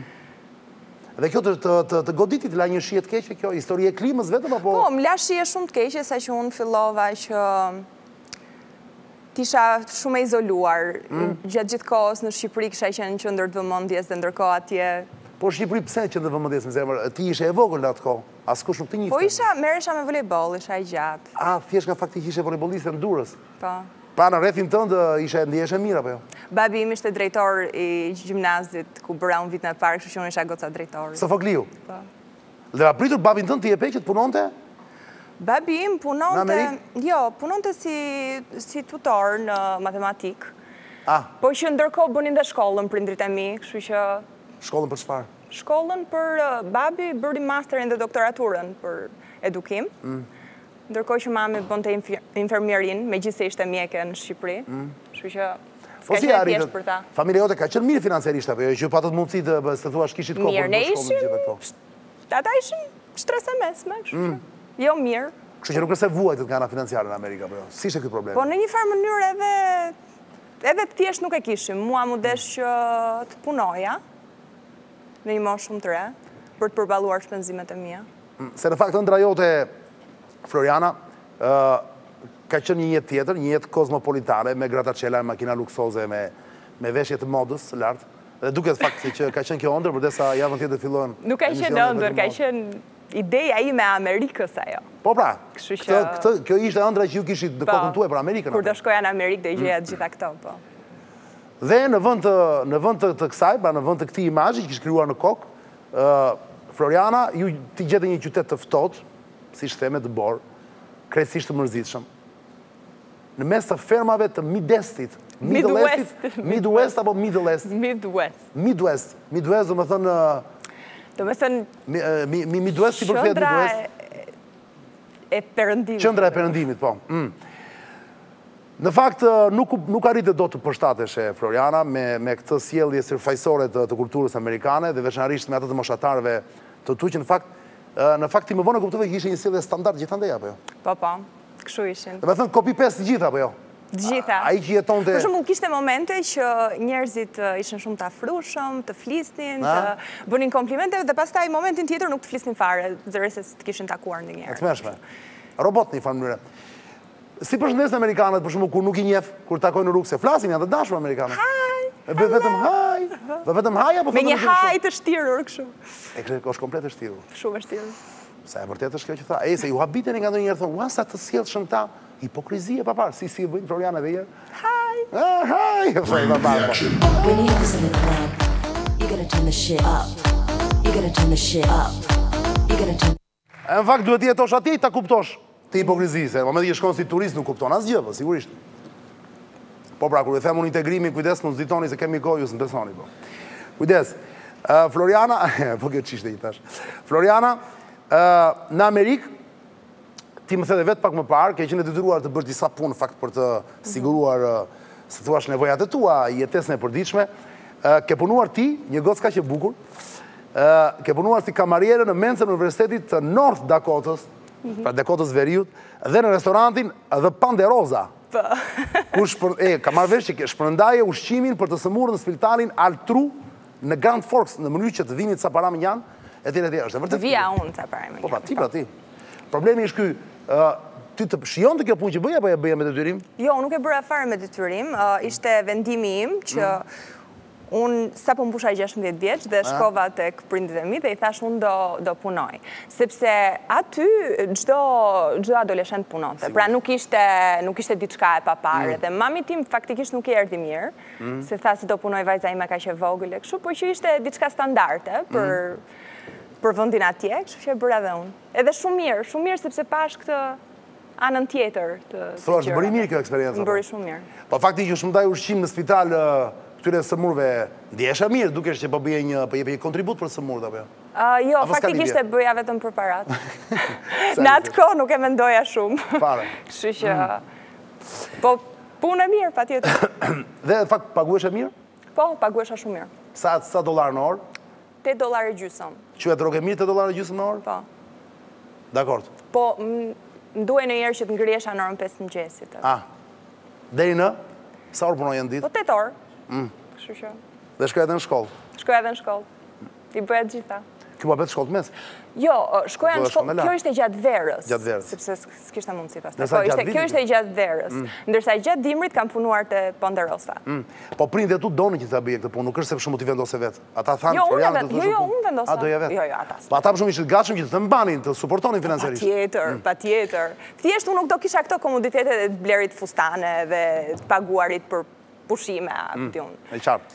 Dhe kjo të goditi të la një shije të keqe, kjo histori e klimës vetëm apo? Po, më la shije shumë të keqe, sa që unë fillova që t'isha shumë e izoluar. Gjatë gjithë kohës në Shqipëri kisha qenë në qendër të vëmendjes dhe ndërkohë atje. Po Shqipëri pse qendër të vëmendjes me zemër? Ti ishe e vogël atë kohë, askush nuk të njihte. Po merresha me volejboll, isha e gjatë. Thjesht nga fakti që ishe volejbolliste në Durrës. Po. Pa në rrethin tënd ndihesh mirë apo jo? Babi im ishte drejtor i gjimnazit ku bëra unë vitin e parë, kështu që unë isha goca drejtori. Sofokliu. Po. Dhe ka pritur babin tënd ti e pe që të punonte? Babi im punonte si tutor në matematik. Po që ndërkohë bënin dhe shkollën prindrit e mi, kështu që... Shkollën për çfarë? Shkollën për babi bëri masterin dhe doktoraturën për edukim. Ndërkohë që mami bënte infermierin, megjithëse ishte mjeke në Shqipëri. Kështu që s'ka qenë thjesht për ta. Familja jote ka qenë mirë financiarisht apo jo? Që patët mundësi të thuash kishit kohë për shkollën gjithë këto. Ata ishin shtresa mesme, kështu që. Jo mirë. Kështu që nuk nëse vuajtët nga ana financiare në Amerikë apo jo? Si ishte ky problem? Po në një farë mënyrë edhe thjesht nuk e kishim. Mua mu desh që të punoja në një moshë shumë të re për të përballuar shpenzimet e mia. Se në fakt ëndra jote Floriana ka qenë një jetë tjetër, një jetë kozmopolitare, me gratacela, makina luksoze, me veshje të modës lartë. Dhe duket fakti që ka qenë kjo ëndër, përdesa javën tjetër fillojnë... Nuk ka qenë ëndër, ka qenë ideja i me Amerikës ajo. Po pra, kjo ishte ëndra që ju kishit në kokën tuaj për Amerikën. Kur do shkoja në Amerikë, do i gjeja gjitha këto, po. Dhe në vend të kësaj, pra në vend të këtij imazhi që kishte krijuar në kokë, Floriana, ju ti gjete një qytet të ftohtë, siç theme, të borë, krejtësisht të mërzitshëm. Në mes të fermave të Midwestit. Midwest apo Middle East? Midwest do më thënë... Do më thënë... Midwest si përfet Midwest? E perëndimit. Qendra e perëndimit, po. Në fakt, nuk arritë do të përshtatesh e Floriana me këtë sjellje sirfajsore të kulturës amerikane dhe veçanërisht me atë të moshatarëve të tu që në fakt ti më vonë kuptove që ishte një sjellje standard gjithandej apo jo? Po, kështu ishin. Do të thënë copy-paste gjithë apo jo? Gjitha. Ai që jetonte... Për shembull, kishte momente që njerëzit ishin shumë të afrushëm, të flisnin, të bënin komplimente dhe pastaj momentin tjetër nuk të flisnin fare, zërse të kishin takuar ndonjëherë. E tmerrshme. Robot në një farë mënyrë. Si përshëndesin amerikanët, për shembull, kur nuk i njeh, kur takojnë në rrugë, se flasin janë të dashur amerikanët. Hi. Vetëm hi. Vetëm hi apo me një hi të shtirur kështu. Është komplet e shtirur. Shumë e shtirur. Sa e vërtetë është kjo që tha. Se ju habiteni nga ndonjëherë thonë, "Ua sa të sjellshëm ta." Hipokrizi e papar, si e bëjnë Floriana dhe herë. Hi. Hi. When you have in the club, you're gonna turn the shit up. You're gonna turn the shit up. You're gonna turn... Në fakt duhet jetosh atje ta kuptosh të hipokrizi, se në momentin që shkon si turist nuk kupton asgjë, po sigurisht. Po pra, kur e them unë integrimin, kujdes mos nxitoni se kemi kohë, ju s'm besoni po. Kujdes. Floriana, po kjo çishte i thash. Floriana në Amerikë ti më the vetë pak më parë, ke qenë e detyruar të bësh disa punë fakt për të siguruar, si thua, nevojat e tua, jetesën e përditshme. Ke punuar ti, një gocë kaq e bukur, ke punuar si kamariere në mencën e Universitetit të North Dakotës, pra Dakotës Veriut, dhe në restorantin The Ponderosa. Ka marrë vesh që shpërndaje ushqimin për të sëmurë në spitarin Altru në Grand Forks, në mënyrë që të vinit sa para më janë, etj. Të vija unë sa para më janë. Po pra, ti. Problemi është ky, ti të shijon të kjo punë që bëja, apo e bëja me detyrim? Jo, nuk e bëra fare me detyrim, ishte vendimi im që unë sa po mbusha 16 vjeç dhe shkova tek prindit e mi dhe i thash unë do punoj. Sepse aty çdo adoleshent punonte. Pra nuk ishte diçka e papare. Dhe mami tim faktikisht nuk i erdhi mirë, se tha se do punoj vajza ime kaq e vogël e kështu, por që ishte diçka standarde për vendin atje, kështu që e bëra dhe unë. Edhe shumë mirë sepse pash këtë anën tjetër të gjërave. Thua, është bëri mirë kjo eksperiencë. Bëri shumë mirë. Po fakti që shumë ndaj ushqim në spital këtyre sëmurve, ndjesha mirë, dukesh që po bëje një kontribut për sëmurët apo jo? Jo, faktikisht e bëja vetëm për parat. Në atë kohë nuk e mendoja shumë. Fare. Kështu që po punë e mirë patjetër. Dhe fakt paguhesh e mirë? Po, paguhesha shumë mirë. Sa dollar në orë? $8.50. Quhet rrogë mirë $8.50 në orë? Po. Dakord. Po, më duhej ndonjëherë që të ngriesha në orën 5 të mëngjesit. Deri në sa orë punojnë në ditë? Po 8 orë. Kështu që. Dhe shkoj edhe në shkollë? Shkoj edhe në shkollë. I bëja të gjitha. Kjo ma betë shkollë të mes? Jo, shkoja në shkollë, kjo ishte gjatë verës. Gjatë verës. Sepse s'kishte mundësi pastaj. Kjo ishte gjatë verës. Ndërsa gjatë dimrit kam punuar te Ponderosa. Po prindet tu donin që ta bëje këtë punë, nuk është se për shkak të vendose vet. Ata thanë Floriana do të thoshë. Jo, unë vendosa. A doja vet? Jo, ata. Po ata për shkak ishin gatshëm që të mbanin, të suportonin financiarisht. Patjetër. Thjesht unë nuk do kisha këto komoditetet e të blerit fustane dhe të paguarit për pushime, aty unë. E qartë.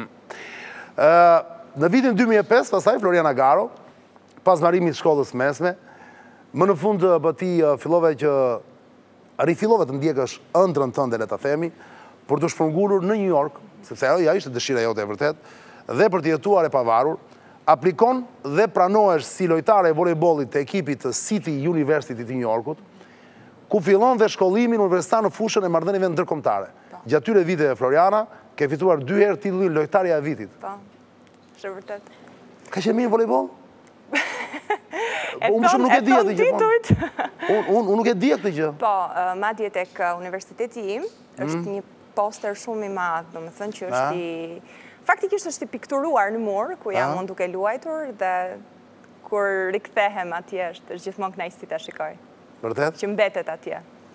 Në vitin 2005, pastaj Floriana Garo, pas marimit shkollës mesme, më në fund ti fillove të ndjekësh ëndrrën tënde, le ta themi, për të shpërngulur në New York, sepse ajo ishte dëshira jote e vërtet, dhe për të jetuar e pavarur, aplikon dhe pranohesh si lojtare e volejbollit të ekipit të City University të New Yorkut, ku fillon dhe shkollimin universitar në fushën e marrëdhënieve ndërkombëtare. Gjatë tyre viteve Floriana ke fituar 2 herë titullin lojtarja e vitit. Po. Është vërtet. Ka qenë mirë volejboll? Unë nuk e di atë gjë. Unë nuk e di atë gjë. Po, madje tek universiteti im është një poster shumë i madh, domethënë që është faktikisht është i pikturuar në mur ku jam unë duke luajtur dhe kur rikthehem atje është gjithmonë kënaqësi ta shikoj. Vërtet? Që mbetet atje.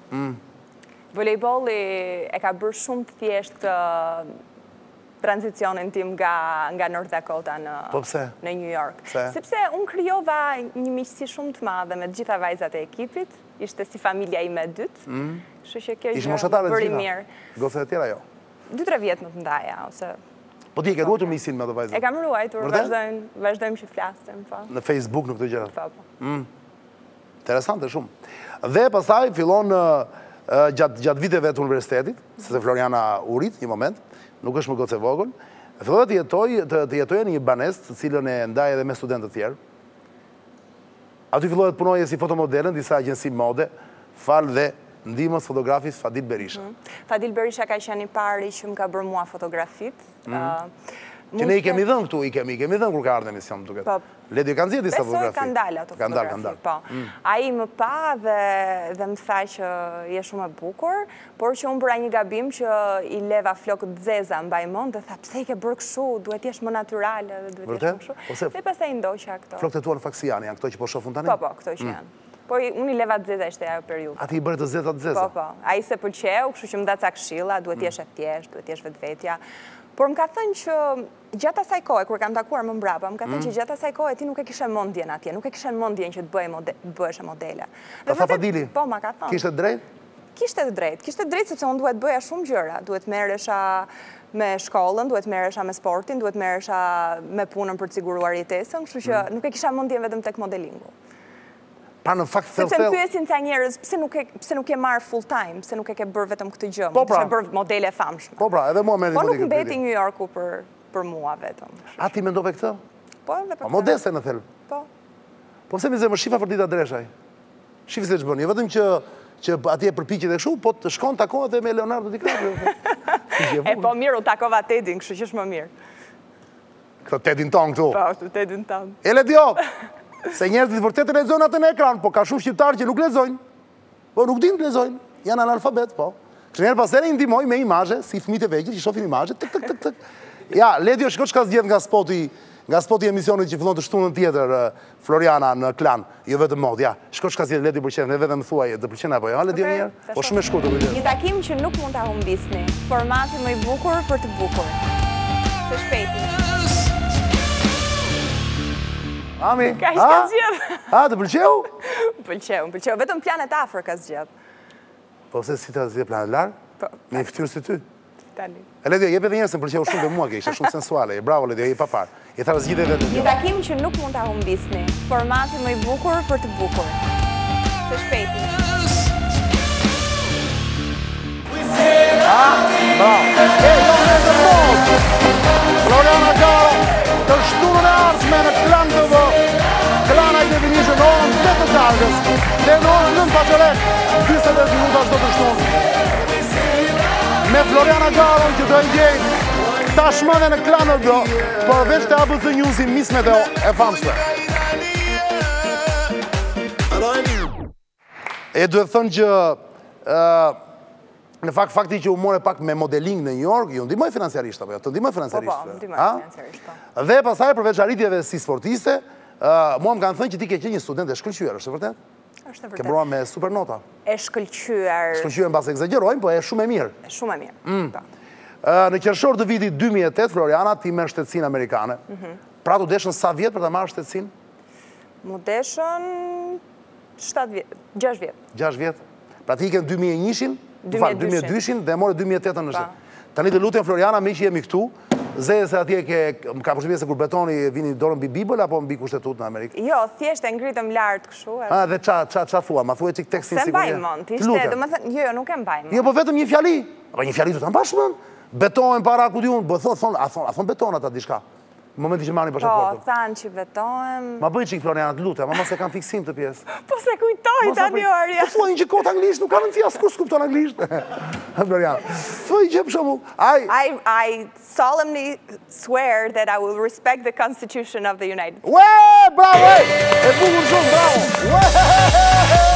Volejbolli e ka bërë shumë të thjesht këtë tranzicionin tim nga North Dakota në New York. Sepse unë krijova një miqësi shumë të madhe me të gjitha vajzat e ekipit, ishte si familja ime e dytë, kështu që kjo gjë bëri mirë. Gocat e tjera jo? 2-3 vjet më të ndaja, ose... Po ti e ke ruajtur miqësinë me ato vajzat? E kam ruajtur, vazhdojmë që flasim, po. Në Facebook, në këtë gjëra? Po. Interesante shumë. Dhe pastaj fillon gjatë viteve të universitetit, se Floriana u rit një moment, nuk është më gocë e vogël, fillon të jetojë në një banesë, të cilën e ndaj edhe me studentë të tjerë. Aty fillon të punojë si fotomodele në disa agjenci mode, fal dhe ndihmës fotografis Fadil Berisha. Fadil Berisha ka qenë i pari që më ka bërë mua fotografit. Që ne i kemi dhënë këtu, i kemi dhënë kur ka ardhur në emision më duket. Ledi ka nxjerrë disa fotografi. Besoj kanë dalë ato fotografi, po. Ai më pa dhe më tha që je shumë e bukur, por që unë bëra një gabim që i leva flokët zeza mbaj mend dhe tha pse i ke bërë kështu, duhet jesh më natyrale dhe duhet jesh më kështu. Dhe pastaj ndoqa këto. Flokët e tua në fakt si janë këto që po shohun tani? Po, këto që janë. Po unë i leva të zeza ishte ajo periudhë. A ti i bëre të zeza? Po. Ai se pëlqeu, kështu që më dha ca këshilla, duhet jesh e thjeshtë, duhet jesh vetvetja. Por më ka thënë që gjatë asaj kohe, kur kam takuar më mbrapa, më ka thënë që gjatë asaj kohe ti nuk e kishe mendjen atje, nuk e kishe mendjen që të bëhesh modele. Ta tha Fadili? Po, ma ka thënë. Kishte drejt? Kishte drejt sepse unë duhet bëja shumë gjëra, duhet merresha me shkollën, duhet merresha me sportin, duhet merresha me punën për të siguruar jetesën, kështu që nuk e kisha mendjen vetëm tek modelingu. Pra në fakt sepse më pyesin ca njerëz, pse nuk e marr full time, pse nuk e ke bërë vetëm këtë gjë, më kishe bërë modele famshme. Po pra, edhe mua merri modele. Po nuk mbeti New Yorku për mua vetëm. A ti mendove këtë? Po, edhe për këtë. Modeste në thelb. Po. Po pse më shifa për dita dreshaj? Shifi se ç'bën, jo vetëm që atje përpiqet e kështu, po të shkon takohet me Leonardo DiCaprio. E po mirë, u takova Tedin, kështu që është më mirë. Këtë Tedin ton këtu. Po, Tedin ton. E le dio. Se njerëzit vërtet e lexojnë atë në ekran, po ka shumë shqiptarë që nuk lexojnë. Po nuk dinë të lexojnë, janë analfabet, po. Kështu njerë pasere i ndihmoj me imazhe, si fëmijët e vegjël që shohin imazhe, tek. Ja, Ledio, shiko çka zgjedh nga spoti emisionit që fillon të shtunën tjetër Floriana në Klan, jo vetëm mod, ja. Shiko çka zgjedh Ledio pëlqen, ne vetëm thuaj, të pëlqen apo jo, Ledio mirë? Po shumë e shkurtër. Një takim që nuk mund ta humbisni. Formati më i bukur për të bukur. Së shpejti. Ami, ka zgjedh. Të pëlqeu? Pëlqeu. Vetëm Planet Afër ka zgjedh. Po se si ta zgjedh Planet Larg? Po. Në fytyrë si ty. Tani. Ledio, jep edhe njerëz se pëlqeu shumë dhe mua që ishte shumë sensuale. Bravo Ledio, je pa parë. Je ta zgjidhë vetëm. Një takim që nuk mund ta humbisni. Formati më i bukur për të bukur. Së shpejti. Bravo. Floriana Garo, të shtunën e ardhshme në Klan TV, Klana i definishën në orën 8 të darkës, dhe në orën 9 paqërek, 20 minuta çdo të shtunë. Me Floriana Garo që do ndjej tashmë edhe në Klan TV, por veç të ABC News-i mismet e famshme. E duhet thënë që në fakti që u more pak me modeling në New York, ju ndihmoj financiarisht apo jo? Të ndihmoj financiarisht. Po, ndihmoj financiarisht. Dhe pastaj përveç arritjeve si sportiste, mua më kanë thënë që ti ke qenë një student e shkëlqyer, është e vërtet? Është e vërtet. Ke mbaruar me super nota. E shkëlqyer. Shkëlqyer mbas egzagjerojmë, po e shumë e mirë. Shumë e mirë. Po. Në qershor të vitit 2008, Floriana ti merr shtetësinë amerikane. Pra tu deshën sa vjet për ta marrë shtetësinë? Mu deshën 7 vjet, 6 vjet. 6 vjet. Pra ti ke 2001-shin, 2002-shin dhe more 2008-ën në shtet. Tani të lutem Floriana, me që jemi këtu, zedhe se atje ka përshqipje se kur betoni vini dorën mbi Bibël apo mbi kushtetut në Amerikë? Jo, thjesht e ngritëm lartë këshu. Dhe qa thua? Ma thua që tekstin sigurisht? Se mbaj mund, ishte, dhe më thënë, jo, nuk e mbaj mund. Jo, po vetëm një fjali. Apo një fjali të të mbash mund? Betohen para ku diun, a thonë beton ata diçka? Në momenti që marrin pasaportën. Po, thanë që betohem... Ma bëjë qik Floriana të lutem, ma se kam fiksim të pjesë. Po se kujtoj tani orja. Po thuaj një që kot anglisht, nuk ka rëndësia, s'kur s'kupton anglisht. Floriana, thuaj që për shumë. I solemnly swear that I will respect the Constitution of the United States. Ue, bravo, e bukur shumë, bravo.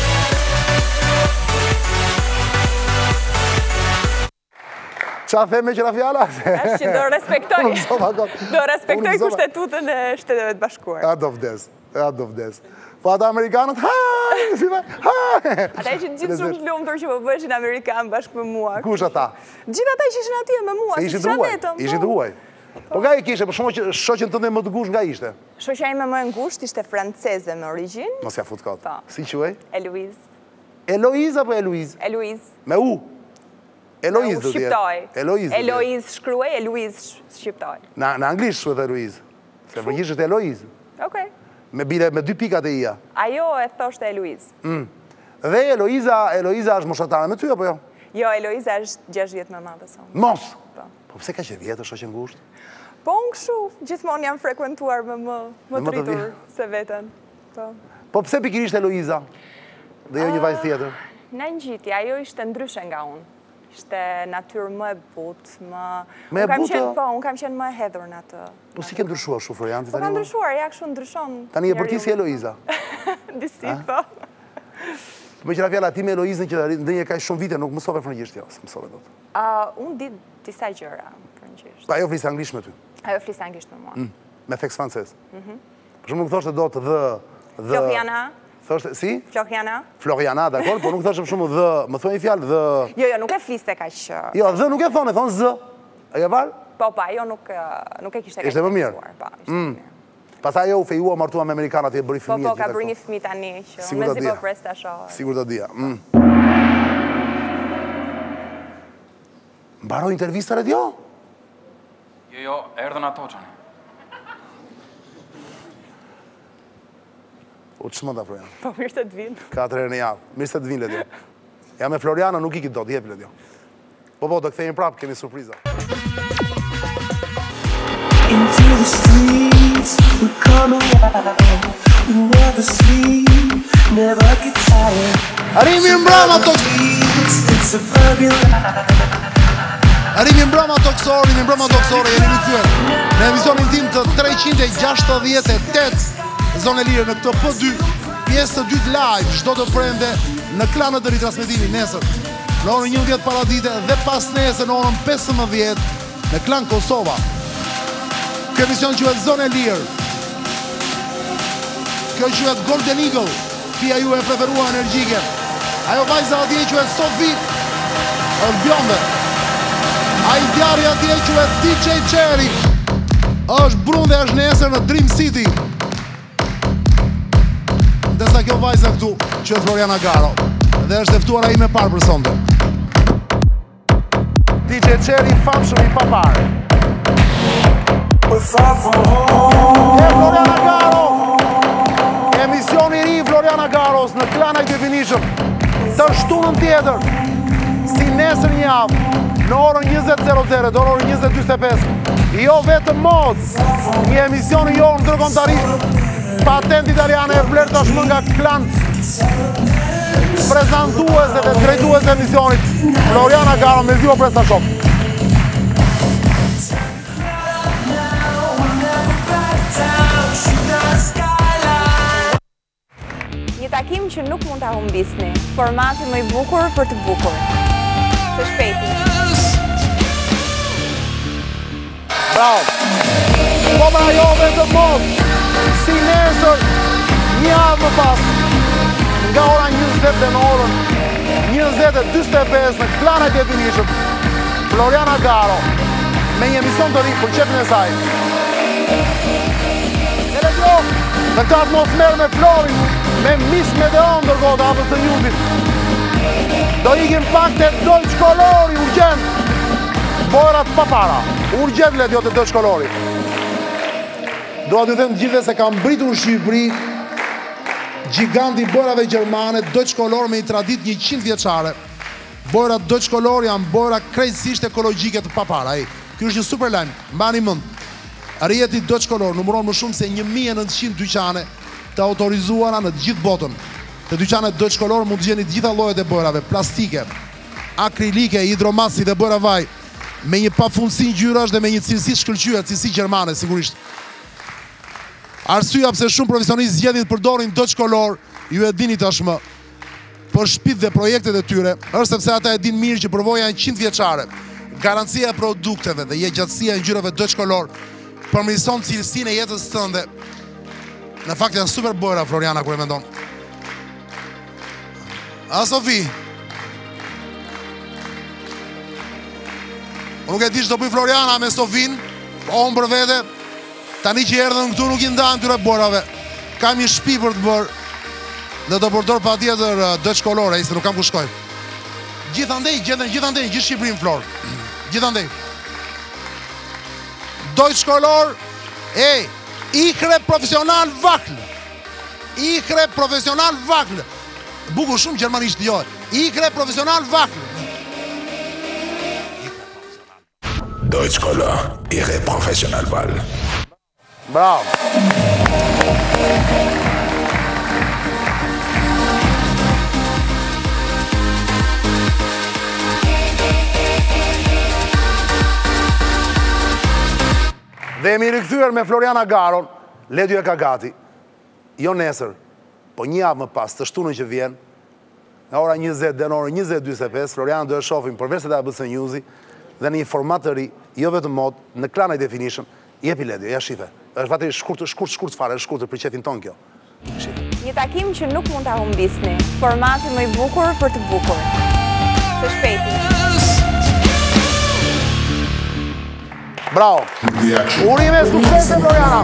Qa theme që la fjalla? Është që do respektoj. Do respektoj kushtetutën e Shteteve të Bashkuara. A do vdes. Ja, do vdes. Po ata Amerikanët, Ata ishin gjithë shumë të lumtur që po bëshin Amerikan bashkë me mua. Kush ata? Gjithë ata që ishin atje me mua, se ishin të huaj. Ishin të huaj. Po nga i kishe, për shumë që shoqen tënde më të ngushtë nga ishte? Shoqja ime më e ngushtë ishte franceze me origjinë. Mos ja fut kot. Si quhej? Eloise. Eloise apo Eluiz? Eloise. Me u? Eloise do t'jetë. Shqiptoj. Eloise shkruaj, Eluiz shqiptoj. Në anglisht shkruhet Eloise. Se përgjithsisht është Eloise. Okej. Me 2 pikat e ija. Ajo e thoshte Eluiz. Dhe Eloiza është moshatare me ty apo jo? Jo, Eloiza është 6 vjetë më madhe se unë. Mos? Po pse ka që vjetë është shoqe ngushtë? Po unë kështu, gjithmonë jam frekuentuar me më të rritur se veten. Po pse pikirisht Eloiza? Dhe jo një vajzë tjetër? Në ngjitje, ajo ishte ndryshe nga unë. Ishte natyrë më e butë, Me e butë? Po, unë kam qenë më e hedhur në atë. Po si ke ndryshuar shumë, Florian? Po ka ndryshuar, ja kështu ndryshon. Tani e bërti si Eloiza? Disi, po. Me qëra fjalla, ti me Eloizën që ndënje ka shumë vite, nuk mësove frëngjisht, jo, mësove do të. Unë di disa gjëra frëngjisht. Pa ajo flisë anglisht me ty? Ajo flisë anglisht me mua. Me theks francez? Për shumë nuk thoshte do të Floriana. Thoshte, si? Floriana. Floriana, dakor, po nuk thoshte për shumë dhe, më thoi një fjallë dhe... Jo, nuk e fliste ka që... Jo, dhe nuk e thonë, e thonë zë. E ke parë? Po, ajo nuk e kishte ka që... Ishte më mirë? Pastaj ajo u fejua martua me Amerikanat e bëri fëmijë. Po, ka bërë një fëmijë tani që me zi po pres ta shoh. Sigur të dia. Mbaroi intervistën e dio? Jo, erdhën ato çani. O çmenda Florian. Po mirë se të vinë. 4 herë në javë. Mirë se të vinë Ledio. Ja me Floriana nuk ikit dot, jep Ledio. Po, do kthehemi prapë, kemi surpriza. Into the streets, we're coming out. We never sleep, never get tired. Arrimi mbrama Toksori, jeni rikthyer në emisionin tim të 368 Zonë Lirë në këtë P2, pjesë të dytë live, çdo të prende në klanët e ritransmetimi nesër në orën 11 paradite dhe pas nesër në orën 15 në klan Kosova. Kjo emision quhet Zonë Lirë. Kjo quhet Golden Eagle, pia ju e preferuar energjike. Ajo vajza atje quhet Sofi, është bjonde. Ai djarri atje quhet DJ Cherry, është brun dhe është nesër në Dream City. Ndërsa kjo vajza këtu quhet Floriana Garo dhe është e ftuara ime parë për sonte. DJ Cherry famshëm i papar. Floriana Garo. Emisioni i ri Floriana Garos në Klana Definition. Të shtunën tjetër, si nesër një javë, në orën 20:00 dhe orën 20:45. Jo vetëm mod, një emision jo në ndërkombëtarisht. Patent italiane e vlerë tashmë nga Klan, prezantuese dhe drejtuese e emisionit Floriana Garo me Zio PrestaShop. Një takim që nuk mund ta humbisni. Formati më i bukur për të bukur. Së shpejti. Bravo. Po pra jo vetëm mod. Si nesër, një javë më pas, nga ora 20 dhe në orën 20:45 në Klana Definition, Floriana Garo, me një emision të ri për qepin e saj. E le gjo, në këtë atmosferë me Florin, me Miss Meteon dërgohet apës të njutit. Do ikim pak të Deutsche Colori, urgent, bojrat papara, urgent le gjo të Deutsche Colori. Do të them gjithë se kam mbritur në Shqipëri giganti bojrave gjermane, Deutsche Color me një traditë 100 vjeçare. Bojrat Deutsche Color janë bojra krejtësisht ekologjike të papara. Ky është një super lajm, mbani mend. Rrjeti Deutsche Color numëron më shumë se 1900 dyqane të autorizuara në të gjithë botën. Te dyqanet Deutsche Color mund të gjeni të gjitha llojet e bojrave, plastike, akrilike, hidromasi dhe bojra vaj, me një pafundësi ngjyrash dhe me një cilësi shkëlqyer, cilësi gjermane sigurisht. Arsyeja pse shumë profesionistë zgjedhin të përdorin Deutsche Color, ju e dini tashmë, për shtëpitë dhe projektet e tyre, është sepse ata e dinë mirë që përvoja janë 100 vjeçare. Garancia e produkteve dhe jetëgjatësia e ngjyrave Deutsche Color përmirëson cilësinë e jetës tënde Në fakt janë super bojra Floriana kur e mendon. A Sofi? Unë nuk e di ç'do bëj Floriana me Sofin, po unë për vete, tani që erdhën këtu nuk i ndanë këtyre bojrave. Kam një shtëpi për të bërë dhe do përdor patjetër Dutch Color, ai se nuk kam ku shkoj. Gjithandej, gjithë Shqipërinë Flor. Gjithandej. Dutch Color, ikre profesional vakl. Ikre profesional vakl. Bukur shumë gjermanisht jo. Ikre profesional vakl. Deutsch Color, ikre profesional vakl. Bravo. Dhe jemi rikthyer me Floriana Garon, Ledju e ka gati. Jo nesër, po një javë më pas, të shtunën që vjen, nga ora 20 dhe në orën 20:45, Floriana do e shohim përveç se ABC News-i dhe në një format të ri, jo vetëm mod, në Klan High Definition, jepi Ledju, ja shife. Është vati shkurt fare, shkurt për qefin ton kjo. Një takim që nuk mund ta humbisni. Formati më i bukur për të bukur. Së shpejti. Bravo. Urime sukses Floriana.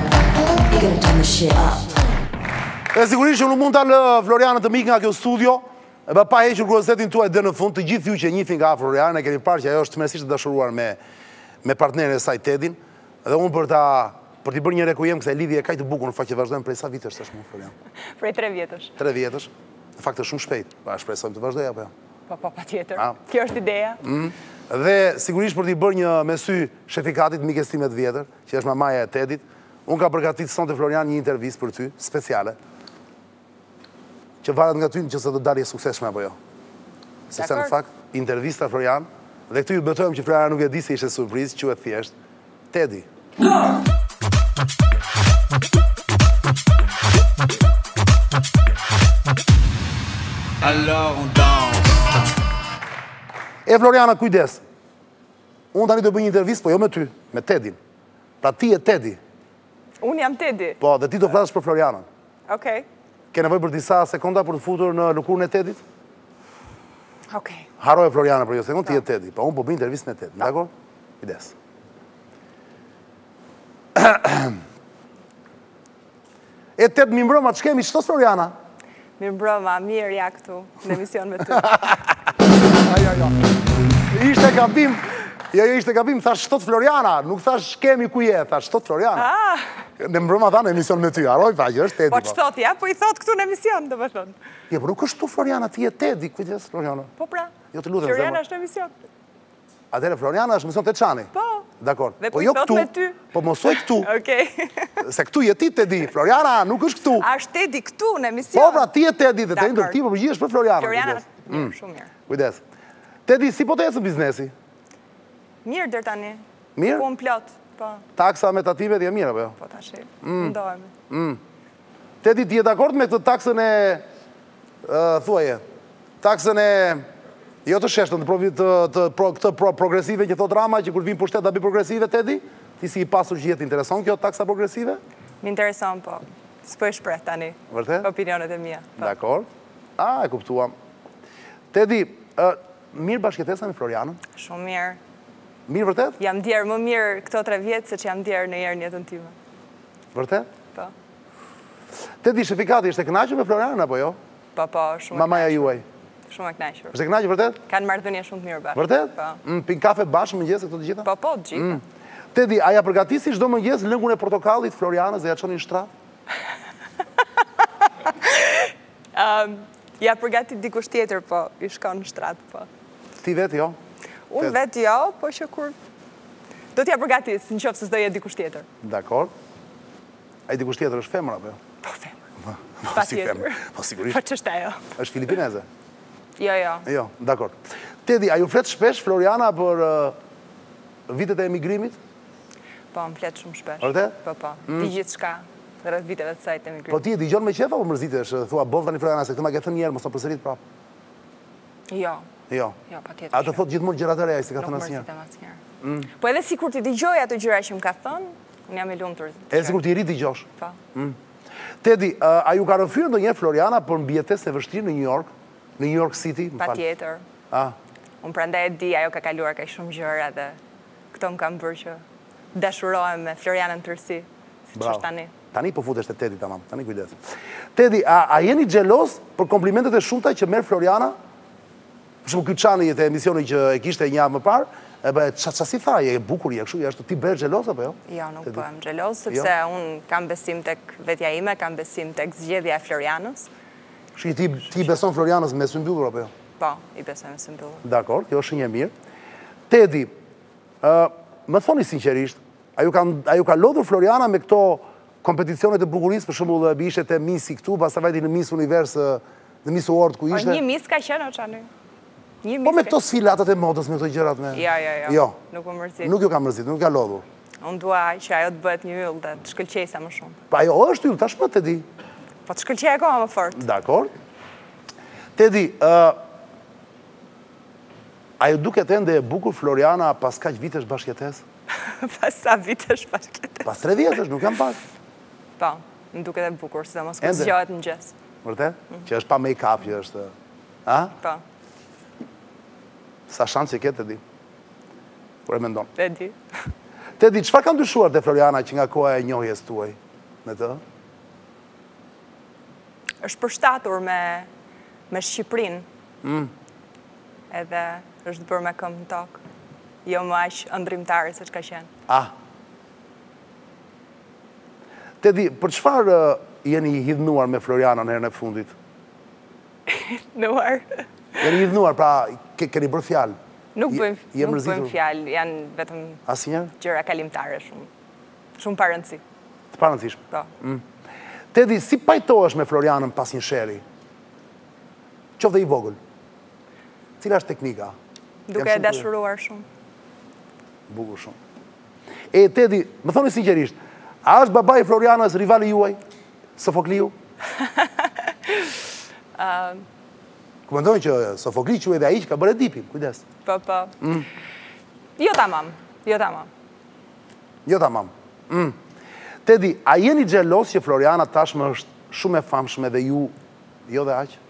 E sigurisht që nuk mund ta lë Floriana të mik nga kjo studio. E pa hequr kuriozisetin tuaj deri në fund, të gjithë ju që njihni nga Floriana, keni parë që ajo është tmerrsisht e dashuruar me partnerin e saj Tedin, dhe unë për t'i bërë një rekujem kësaj lidhje kaq të bukur, në fakt që vazhdojmë prej sa vitesh tashmë Floriana? Prej 3 vjetësh. 3 vjetësh. Në fakt është shumë shpejt. Pa shpresojmë të vazhdoj apo jo? Po, patjetër. Kjo është ideja. Dhe sigurisht për t'i bërë një me sy shefikatit mikes time të vjetër, që është mamaja e Tedit, unë ka përgatitur sonte Florian një intervistë për ty, speciale, që varet nga ty që se do dalje suksesshme apo jo. Sepse në fakt, intervista Florian, dhe këtu ju betojmë që Floriana nuk e di se ishte surprizë, quhet thjesht Tedi. Alors on danse. E Floriana, kujdes. Unë tani do bëj një intervistë, po jo me ty, me Tedin. Pra ti e Tedi. Unë jam Tedi. Po, dhe ti do flasësh për Florianën. Okej. Ke nevojë për disa sekonda për të futur në lëkurën e Tedit? Okej. Haroj Floriana për jo sekundë, ti e Tedi. Po unë po bëj intervistë me Tedin, dakor? Kujdes. E Ted mi mbrëma, që kemi, qëtos Floriana? Mi mbrëma, mirë ja këtu, në emision me ty. Ishte gabim, ishte gabim, thash shtot Floriana, nuk thash kemi ku je, thash shtot Floriana. Në mbrëma tha në emision me ty, haroj pa që është Tedi. Po që thot, ja, po i thot këtu në emision, do më thonë. Je, po nuk është tu Floriana, ti e Tedi, kujdes Floriana. Po pra, Jo të lutem, Floriana është në emision. Atere Floriana është emision të Çani. Po. Dakor. Dhe po i thot me ty. Po mosoj këtu. Okej. Se këtu je ti Tedi, Floriana nuk është këtu. Ashtë Tedi këtu në emision. Po pra, ti e Tedi dhe ti po përgjigjesh për Floriana. Floriana, shumë mirë. Kujdes. Tedi, si po të ecë biznesi? Mirë dërë tani. Mirë? Punë plot, po. Taksa me tatimet je mirë, apo jo? Po tash, ndohemi. Tedi, ti je dakord me këtë taksën e, thuaje, taksën e, jo të sheshtën, këtë progresive që thot Rama, që kur vinë pushtet da bi progresive, Tedi? Ti si i pasur që jetë intereson kjo taksa progresive? Mi intereson, po. S'po e shpreh tani. Vërtet? Opinionet e mia. Dakord. E kuptuam. Tedi, mirë bashkëtesa me Florianën? Shumë mirë. Mirë vërtet? Jam djerë më mirë këto 3 vjetë se që jam djerë në jerë njëtën time. Vërtet? Po. Tedi, shefikati, ishte kënaqur me Florianën, apo jo? Po, shumë mamaja juaj. Shumë e kënaqur. Ishte kënaqur vërtet? Kanë marrëdhënie shumë të mirë bashkë. Vërtet? Po. Pin kafe bashkë mëngjes këto të gjitha? Po, të gjitha. Tedi, a ja përgatisi çdo mëngjes lëngun e portokallit Florianës dhe ja çonin në shtrat? Ja përgatit dikush tjetër, po, i shkon në shtrat, po. Ti vetë jo? Unë vetë jo, po që kur... Do t'ja përgatis, në qofë se s'do jetë dikush tjetër. Dakor. A i dikush tjetër është femër, apo jo? Po, femër. Pa tjetër. Po, sigurisht. Po, qështë ajo? është filipineze? Jo. Jo, dakor. Tedi, a ju flet shpesh Floriana për vitet e emigrimit? Po, më flet shumë shpesh. Vërtet? Po. Di gjithë shka. Rreth viteve të sajt emigrimit. Po ti e digjon me qef apo mërzitesh? Thua, boll tani Floriana, se këtë ma ke thënë njerë, mos të përsërit prapë. Jo. Jo. Jo, patjetër. A të thot gjithmonë gjërat e reja, si ka thënë asnjëherë. Nuk mërzitem asnjëherë. Po edhe sikur ti dëgjoj ato gjëra që më ka thënë, unë jam i lumtur. Edhe sikur ti i ri dëgjosh. Po. Tedi, a ju ka rëfyrë ndonjëherë Floriana për mbijetesë e vështirë në New York? Në New York City? Patjetër. Unë prandaj e di, ajo ka kaluar ka shumë gjëra dhe këto më kam bërë që dashurohem me Florianën tërësi, si që është tani. Tani po futesh te Tedi tamam, tani kujdes. Tedi, a jeni xhelos për komplimentet e shumta që merr Floriana? Për shembull ky Çani te emisioni që e kishte një javë më parë, çfarë si tha, e bukur je kështu, jashtë ti bëhesh xhelos apo jo? Jo, nuk bëhem xhelos, sepse unë kam besim tek vetja ime, kam besim tek zgjedhja e Florianës. Kështu ti beson Florianës me sy mbyllur apo jo? Po, i besoj me sy mbyllur. Dakor, kjo është shenjë e mirë. Tedi, më thoni sinqerisht, a ju ka lodhur Floriana me këto kompeticionet e bukurisë, për shembull, ishte te Misi këtu, pastaj vajti në Miss Univers, në Miss World ku ishte? Një Miss ka qenë o Çani. Po me këto sfilatat e modës, me këto gjërat me... Jo, nuk më mërzit. Nuk ju ka mërzit, nuk ka lodhur. Unë dua që ajo të bëhet një yll dhe të shkëlqej sa më shumë. Pa ajo është yll, tashmë Tedi. Po të shkëlqej akoma më fort. Dakor. Tedi, a ju duket ende e bukur Floriana pas kaq vitesh bashkëjetesë? Pas sa vitesh bashkëjetesë? Pas 3 vjetësh, nuk jam pak. Po, më duket e bukur, sidomos kur zgjohet në mëngjes. Vërtet? Që është pa make-up, që është... Po. Sa shansë që ke, Tedi? Kur e mendon? E di. Tedi, çfarë ka ndryshuar te Floriana që nga koha e njohjes tuaj me të? Është përshtatur me Shqipërinë. Edhe është bërë me këmbë në tokë. Jo më aq ëndrrimtare se çka qenë. Tedi, për çfarë jeni hidhnuar me Floriana në herën e fundit? Hidhnuar? Jeni hidhnuar, pra keni bërë fjalë? Nuk bëjmë fjalë, janë vetëm gjëra kalimtare shumë pa rëndësi. Të pa rëndësishme? Po. Tedi, si pajtohesh me Florianën pas një sheri? Qoftë i vogël. Cila është teknika? Duke e dashuruar shumë. Bukur shumë. E Tedi, më thoni sinqerisht, a është babai i Florianës rivali juaj? Sofokliu? Këmëndojnë që Sofokli që edhe a i që ka bërë dipin, kujdes. Po. Jo tamam. Jo tamam. Tedi, a jeni xhelos që Floriana tashmë është shumë e famshme dhe ju jo dhe aq?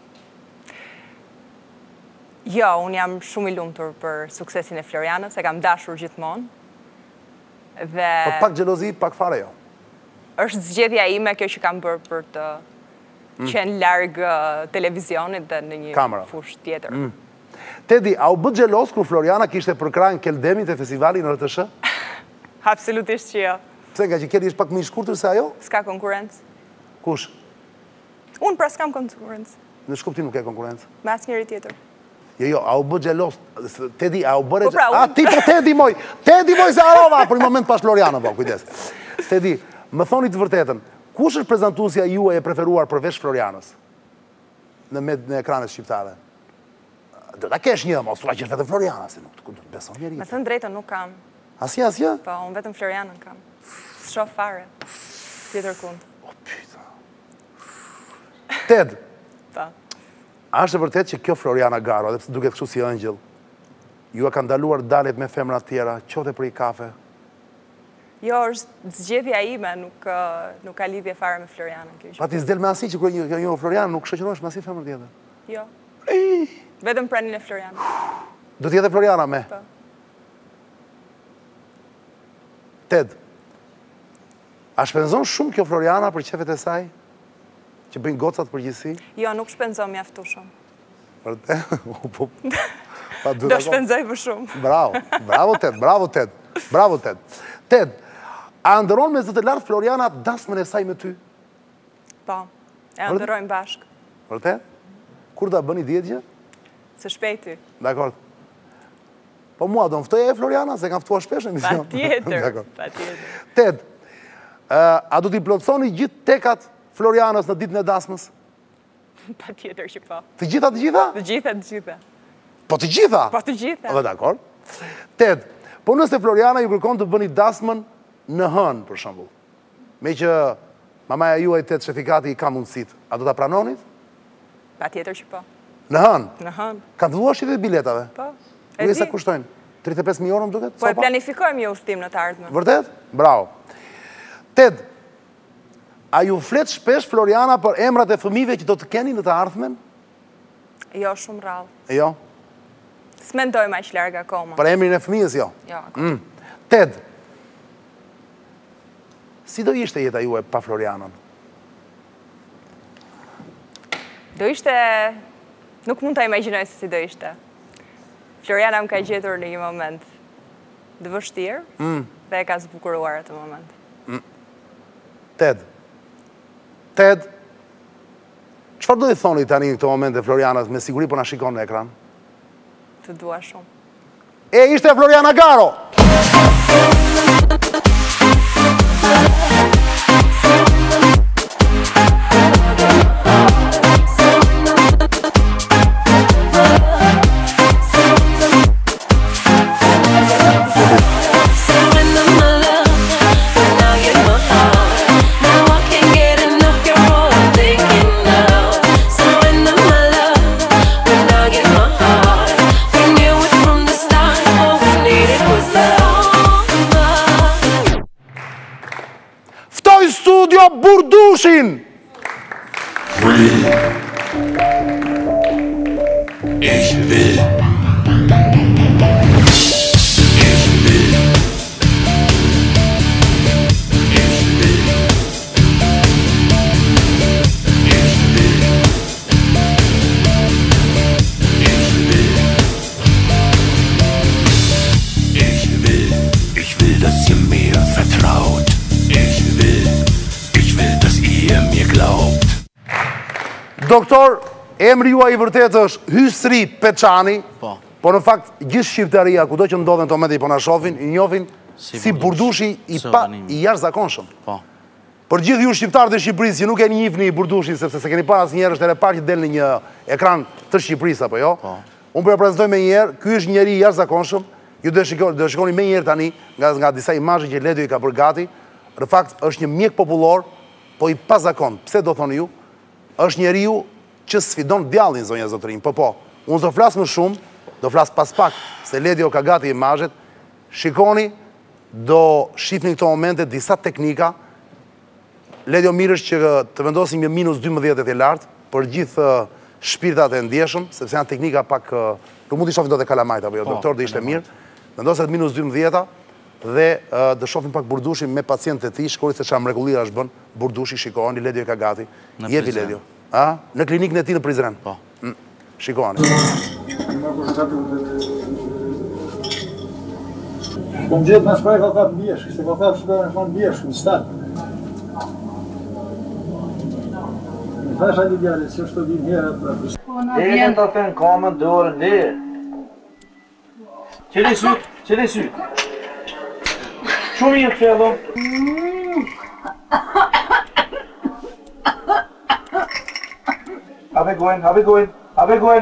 Jo, unë jam shumë i lumtur për suksesin e Florianës, e kam dashur gjithmonë. Po pak xhelozi, pak fare jo. Është zgjedhja ime kjo që kam bërë për të qenë largë televizionit dhe në një fush tjetër. Tedi, a u bë xhelos kur Floriana kishte për krahun Keldemin te festivali në RTS? Absolutisht që jo. Pse nga që keni ishte pak më i shkurtër se ajo? S'ka konkurrencë. Kush? Unë pra s'kam konkurrencë. Në shkup ti nuk ke konkurrencë? Me asnjëri tjetër. Jo, a u bë xhelos? Tedi, a u bëre... Ti po Tedi moj! Tedi moj se harova për një moment pas Floriana, po, kujdes. Tedi, më thoni të vërtetën, kush është prezantuesja juaj e preferuar përveç Florianës në ekranet shqiptare? Do ta kesh një, mos thua që vetëm Floriana, se nuk beson njeri. Me thënë drejtën nuk kam. Asnjë? Po, unë vetëm Florianën kam. S'shoh fare. Tjetër kund. O, pyta. Ted. Po. A është e vërtet që kjo Floriana Garo, edhe pse duket kështu si ëngjëll, ju e ka ndaluar dalet me femra tjera, qote për i kafe? Jo, është zgjedhja ime, nuk ka lidhje fare me Florianën. Pa ti s'del me asi që kërë një Florianë nuk shoqërohesh me asi femër tjetër? Jo. Vetëm pranin e Florianës. Do t'jetë Floriana me? Po. Ted, a shpenzon shumë kjo Floriana për qefet e saj? Që bëjnë gocat përgjithësi? Jo, nuk shpenzon mjaftu shumë. Do shpenzoj për shumë. Bravo Ted. Ted, a ndëron me zëtë lartë Floriana dasmën e saj me ty? Po, e ndërojmë bashkë. Vërtet? Kur da bëni djegje? Së shpejti. Dakor. Po mua do më ftoja e Floriana, se kam ftua shpesh në emision. Pa tjetër. Ted, a do t'i plotësoni gjithë tekat Florianës në ditën e dasmës? Pa tjetër që po. Të gjitha? Të gjitha. Po të gjitha? Po të gjitha. Dhe dakor. Ted, po nëse Floriana ju kërkon të bëni dasmën në hënë, për shembull, me që mamaja juaj Ted Shefikati i ka mundësit, a do ta pranonit? Pa tjetër që po. Në hënë? Në hënë. Kanë filluar shitjet e biletave? Po. Nuk e sa kushtojnë? 35.000 euro më duket? Po e planifikojmë një udhëtim në të ardhmen. Vërtet? Bravo. Ted, A ju flet shpesh, Floriana, për emrat e fëmijëve që do të keni në të ardhmen? Jo, shumë rrallë. Jo? S'mendojmë aq larg akoma. Për emrin e fëmijës, jo? Jo, akoma. Ted, si do ishte jeta juaj pa Florianën? Do ishte... Nuk mund të imagjinoj se si do ishte. Floriana më ka gjetur në një moment të vështirë dhe e ka zbukuruar atë moment. Ted, çfarë do i thoni tani në këtë moment e Florianës, me siguri po na shikon në ekran? Të dua shumë. E ishte Floriana Garo! Studio Burdushin! Ich will. Ich will, dass ihr mir vertraut. Doktor, emri juaj i vërtet është Hysri Peçani, po në fakt gjithë shqiptaria, kudo që ndodhen të momenti po na shohin, i njohin si Burdushi i jashtëzakonshëm. Për gjithë ju shqiptarët e Shqipërisë që nuk e njihni Burdushin, sepse se keni parë asnjëherë, është e parë që del në një ekran të Shqipërisë apo jo. Unë po e prezantoj më një herë, ky është njeri i jashtëzakonshëm. Ju do shikoni më një herë tani nga disa imazhe që Ledio i ka bërë gati. Në fakt është një mjek popullor, po i pazakon. Pse do thoni ju? Është njeriu që sfidon djallin, zonja zotërinj. Po, unë do flas më shumë, do flas pas pak, se Ledio ka gati imazhet. Shikoni, do shihni këto momente disa teknika. Ledio mirë është që të vendosim një -12 e lartë për gjithë shpirtat e ndjeshëm, sepse janë teknika pak nuk mund t'i shohin dot e kalamajt apo jo, doktor, do ishte mirë. Vendoset -12 dhe do shohim pak Burdushin me pacientët e tij, shkoj se çfarë mrekullia është bën. Burdushi, shikoni, Ledio ka gati. Jepi Ledio. Në klinikën e tij në Prizren. Po. Shikoni. Po më gjithë në shprej ka thapë bjeshk, se ka thapë shprej në shprej bjeshk, në stalë. Në thasha një djale, që është të din herë të përës. E në të thënë kamën dhe orën dhe. Qëri sytë. Shumë i në fellon. Have going.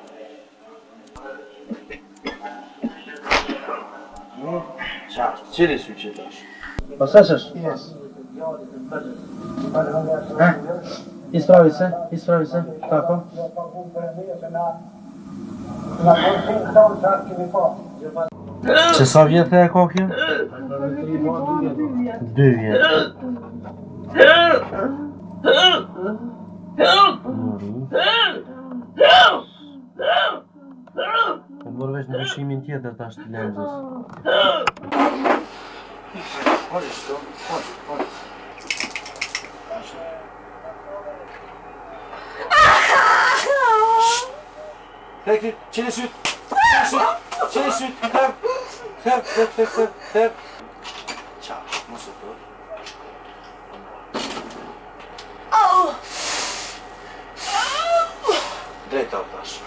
Qëri sytë që të është. Pasashësh? Yes. Ispravi se, tako. Që sa vjetë e kokja? 2 vjetë. Po bërë veç në rëshimin tjetër të ashtë të lenzës. Tekli, qëri sytë. Her. Qa, mos e tërë. Drejta u tash.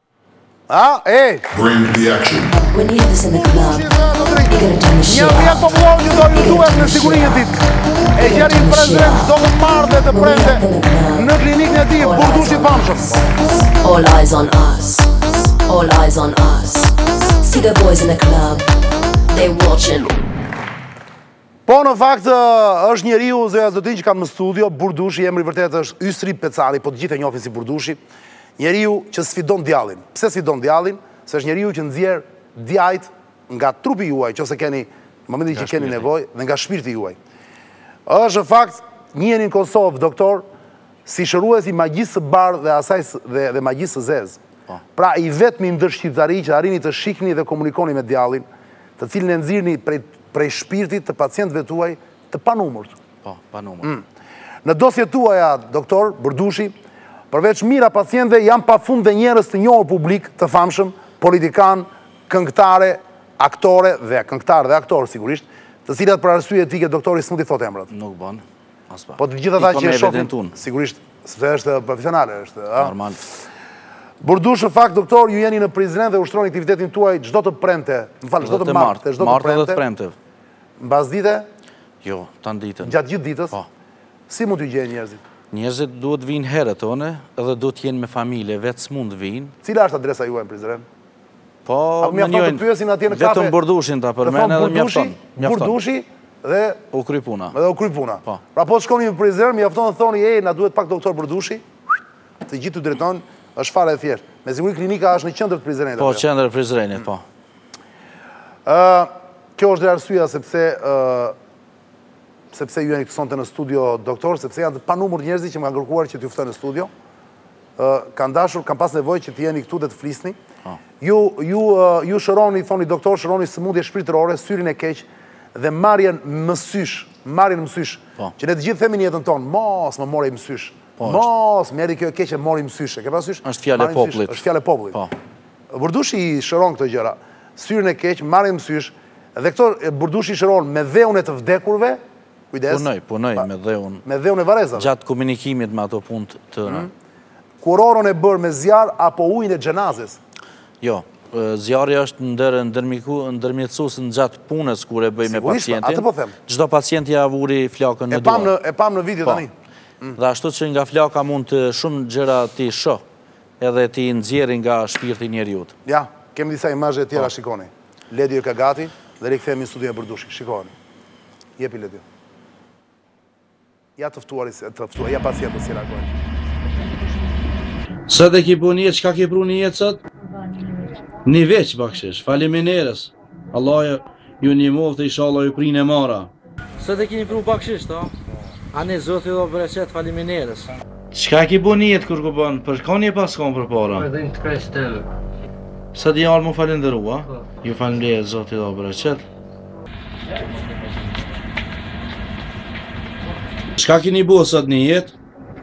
Bring the action. When you have this in the club, you're gonna turn the shit Një vjetë popullor një do ju duhet në sigurinë e ditë. E gjeri në prezident do të marrë dhe të prende në klinikën e tij Burdushi famshëm. All eyes on us. All eyes on us. See the boys in the club. They watching. Po në fakt është njeriu zoja zotin që kam në studio, Burdushi, emri vërtet është Hysri Peçani, po të gjithë e njohin si Burdushi. Njeriu që sfidon djallin. Pse sfidon djallin? Se është njeriu që nxjerr djajt nga trupi juaj, nëse keni në momentin që keni nevojë dhe nga shpirti juaj. Është në fakt njiheni në Kosovë, doktor, si shëruesi magjisë së bardhë dhe magjisë së zezë. Pra i vetmi ndër shqiptari që arrini të shikni dhe komunikoni me djallin, të cilin e nxirrni prej shpirtit të pacientëve tuaj të panumërt. Po, panumërt. Në dosjet tuaja, doktor Burdushi, përveç mira pacientëve janë pafund dhe njerëz të njohur publik, të famshëm, politikan, këngëtare, aktore dhe aktorë sigurisht, të cilat për arsye etike doktori s'mund i thotë emrat. Nuk bën. Po të gjithë ata që e shohin, sigurisht, sepse është profesionale, është. Normal. Burdush, në fakt, doktor, ju jeni në prizren dhe ushtroni aktivitetin tuaj çdo të premte, çdo të martë, çdo të premte. Mbas dite? Jo, tan ditën. Gjatë gjithë ditës? Po. Si mund t'ju gjejnë njerëzit? Njerëzit duhet vinë herët tonë, edhe duhet jenë me familje, vetë s'mund vinë. Cila është adresa juaj në prizren? Po, më njojnë, vetëm Burdushin ta përmen edhe mjafton. Burdushi dhe u kry puna. Edhe u kry puna. Pra po të shkoni në prizren, mjafton dhe thoni, na duhet pak doktor Burdushi, të gjithë të drejton, është fare e thjeshtë. Me siguri klinika është në qendër të Prizrenit. Po, qendër të Prizrenit, po. Kjo është dhe arsyeja sepse ju jeni këtu sonte në studio, doktor, sepse janë të panumër njerëzit që më kanë kërkuar që t'ju ftojnë në studio. Kanë pas nevojë që të jeni këtu dhe të flisni. Ju shëroni, thoni doktor, shëroni sëmundje shpirtërore, syrin e keq dhe marrjen mësysh, që ne të gjithë themi në jetën tonë, mos më more mësysh. Mos, më erdhi kjo e keqe mori mësysh, ke parasysh? Është fjalë e popullit. Është fjalë e popullit. Burdushi i shëron këto gjëra, syrin e keq, marrin mësysh, dhe këto Burdushi i shëron me dheun e të vdekurve, kujdes. Punoj me dheun. Me dheun e varrezave. Gjatë komunikimit me ato punë tëra. Kuroron e bërë me zjarr apo ujin e xhenazes? Jo, zjarri është ndërmjetësues në gjatë punës kur e bëj me pacientin. Atë po them. Çdo pacient ja vuri flakën në dorë. E pam në video tani. Dhe ashtu që nga flaka mund të shumë gjëra ti shoh, edhe ti nxjerrin nga shpirti njeriut. Ja, kemi disa imazhe tjera, shikoni. Ledi ka gati dhe rikthehemi në studion e Burdushit. Shikoni. Jepi Ledi. Ja të ftuar, ja pacientët si reagojnë. Sot e ki bu një, qka ki pru një jetë sot? Një veç, bakshish, faleminderes. Allah ju një mofte, inshallah ju prinë e mara. Sot e kini pru bakshish, ta? Ani, zotë do bereqet, faleminderes. Qka ki bu një jetë kur ku banë? Për ka një pas kam për para? Për dhejmë të kresh të eme. Sa di alë mu falenderua? Ju faleminderes, zotë do bereqet. Qka kini bu sot një jetë?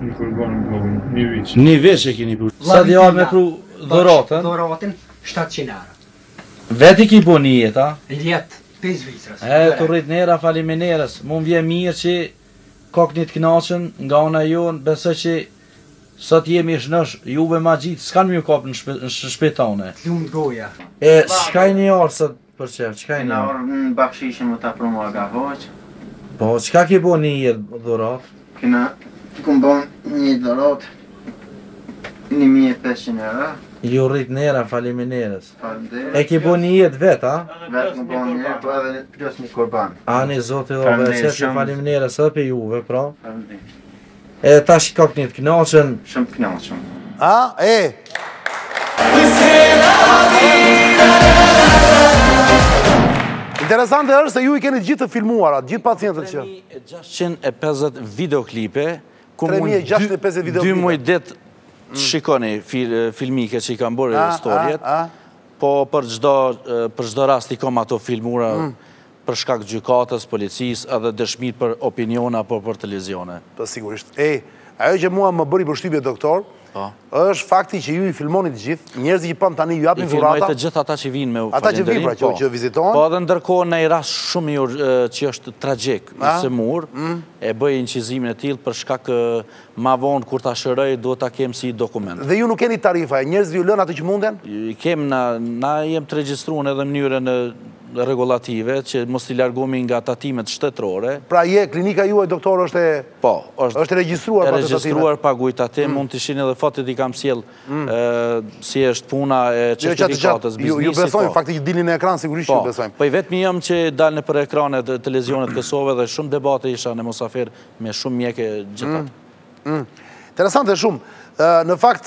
Një veç e kini pru. Sa di alë me pru dhëratën? Dhëratën 700 euro. Veti ki bu një jetë, a? Jetë, 5 vitras. Të rrit nera, faleminderes. Mun vje mirë që kok një të knaqën nga ona jonë, besë që sot jemi shnosh juve ma gjitë, s'kan më ju kapë në shpetane. Lumë goja. Qka i një orë sot për qef, qka i një orë? Në bakshishin më ta promo aga hoq. Po, qka ki bo një jetë dhurat? Kina, këm bo një dhurat, 1500 euro. Ju rrit nera, faleminderes. Faleminderes. E ki bo një jetë vetë, a? Vetë më bo një jetë, po edhe plus një kurban. Ani, zote do bereqet, që faleminderes edhe për juve, pra. Faleminderes. E tash i kok një të knaqën. Shumë të knaqën. A, Interesante është se ju i keni gjithë të filmuara, gjithë pacientët që. 3650 videoklipe, ku mund 3650 videoklipe. 2 muaj det shikoni filmike që i kam bërë historiet, po për çdo rast i kam ato filmura për shkak gjykatës, policisë, edhe dëshmit për opiniona, apo për televizione. Po sigurisht. Ajo që mua më bëri përshtypje doktor, është fakti që ju i filmoni të gjithë, njerëzit që pan tani ju japin dhurata. I filmoj të gjithë ata që vinë me falenderim. Ata që vinë, pra që vizitohen. Po edhe ndërkohë në i rast shumë që është tragjik, i semur, e bëj incizimin e tillë për shkak ma vonë kur ta shëroj duhet ta kem si dokument. Dhe ju nuk keni tarifa, njerëzit ju lënë atë që munden? Kem na jem të regjistruar edhe mënyrën regulative që mos t'i largohemi nga tatimet shtetërore. Pra klinika juaj doktor është është regjistruar pa tatimet. Regjistruar paguaj tatim, mund të ishin edhe fatet i kam sjell si është puna e certifikatës biznesit. Ju besojmë, fakti që dilin në ekran sigurisht ju besojmë. Po i vetëm jam që dalën nëpër ekranet e televizionit Kosovë dhe shumë debate isha në Mosafir me shumë mjekë gjithatë. Interesante shumë. Në fakt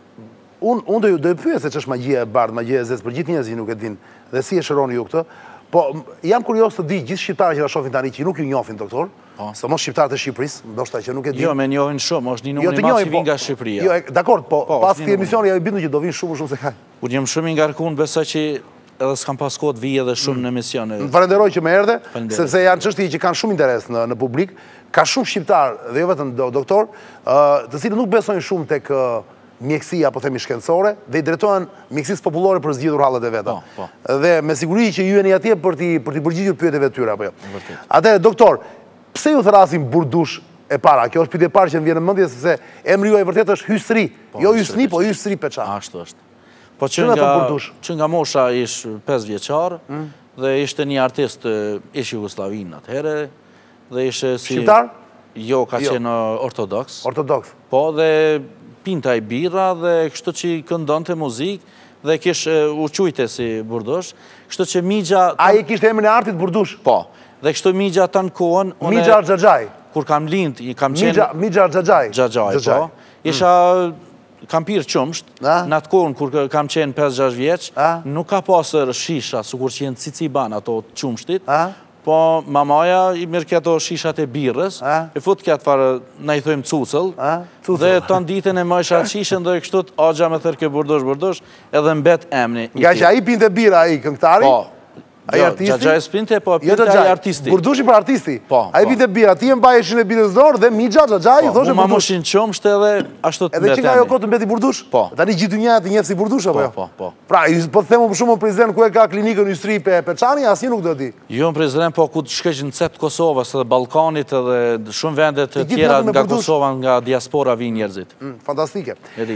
unë do ju pyes se ç'është magjia e bardhë, magjia e zezë për gjithë njerëzit nuk e din. Dhe si e shëroni ju këtë, Po, jam kurios të di gjithë shqiptarë që na shohin tani që nuk ju njohin, doktor, së mos shqiptarët e Shqipërisë, ndoshta që nuk e di. Jo, me njohin shumë, është një numër i madh që vin nga Shqipëria. Jo, dakord, po pas këtij emisioni ja i bindu që do vinë shumë se ka. Unë jam shumë i ngarkuar, besoj që edhe s'kam pas kohë të vijë edhe shumë në emisione. Falenderoj që më erdhe, sepse janë çështje që kanë shumë interes në publik. Ka shumë shqiptarë dhe jo vetëm doktor, të cilët nuk besojnë shumë tek mjekësia, po themi shkencore, dhe i drejtohen mjekësisë popullore për zgjidhur hallet e veta. Dhe me siguri që ju jeni atje për t'i përgjigjur pyetjeve të tyre apo jo. Atëherë, doktor, pse ju thrasim burdush e para? Kjo është pyetje e parë që më vjen në mendje sepse emri juaj vërtet është Hysri, jo Hysni, po Hysri Peçan. Ashtu është. Po që nga mosha ish 5 vjeçar dhe ishte një artist ish Jugosllavin atëherë dhe ishte si shqiptar? Jo, ka qenë ortodoks. Ortodoks. Po dhe pinta i birra dhe kështu që këndonte muzikë dhe kish u quajte si burdush, kështu që Migja... Ai kishte emrin e artit burdush? Po, dhe kështu Migja të në kohën... Migja Xhaxhaj? Kur kam lind, kam qenë... Migja Xhaxhaj? Xhaxhaj, po. Isha... Kam pirë qumsht, në atë kohën kur kam qenë 5-6 vjeç, nuk ka pasër shisha, sukur që jenë ciciban ato qumshtit, po mamaja i mirë këto shishat e birrës, e fut këtë farë, na i thojmë cucëll, dhe të ditën e mësha shishën dhe kështut, agja me thërë ke burdush, edhe mbet emni. Nga që a i pinte bira a i këngtari? Po. Xhaxhaj s'pinte, po pinte a i artisti. Burdushi për artisti? Po. A i pinte bira, ti e mbajshin e birës dorë dhe Migja Xhaxhaj i thoshe burdush. Ma moshin qëmsht edhe ashtu të mbet emni. Edhe që nga jo kotë mbeti burdush? Po. Tani gjithë një të njefë si burdush, apo jo? Po. Pra, po të themu për shumë në Prizren ku e ka klinikën Hysri Peçani, asnjë nuk do di. Jo në Prizren, po ku të shkeq në cept Kosovës edhe Ballkanit edhe shumë vendet të tjera nga Kosova, nga diaspora vinë njerëzit. Fantastike.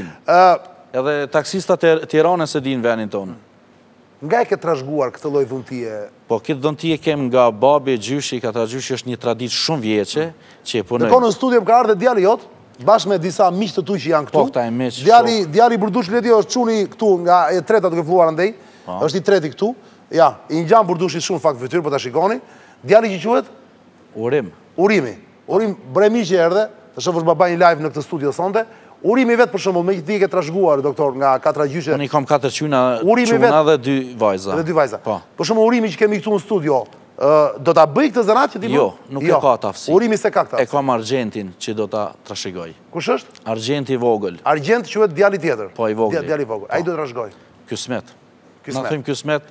Edhe taksistat e Tiranës e din vendin tonë. Nga e ke trashëguar këtë lloj dhuntie? Po, këtë dhuntie kem nga babi, gjyshi, kata gjyshi është një traditë shumë vjeqe, që e punoj. Dhe ko në studio më ka ardhe djali jot, bashkë me disa miqë të tu që janë këtu. Po, këta e miqë shumë. Djali Burdush Ledi është quni këtu nga e treta duke filluar ndej, është i treti këtu. Ja, i ngjan Burdushi shumë fakt fytyrë, po ta shikoni. Djali që quhet? Urimi. Urim bremi që erdhe, të shofësh baba një live në këtë studio sonte. Urimi vetë për shembull, me që ti ke trashëguar, doktor, nga 4 gjyshe. Unë i kam 4 quna dhe 2 vajza. Dhe 2 vajza. Për shembull, Urimi që kemi këtu në studio, do ta bëj këtë zanat që ti bë? Jo, nuk e ka të aftësi. Urimi se ka këtë aftësi. E kam Argentin që do ta trashëgoj. Kush është? Argenti vogël. Argent quhet djali tjetër. Po, i vogël. Djali vogël. Ai do të trashëgoj. Kysmet. Na them Kysmet.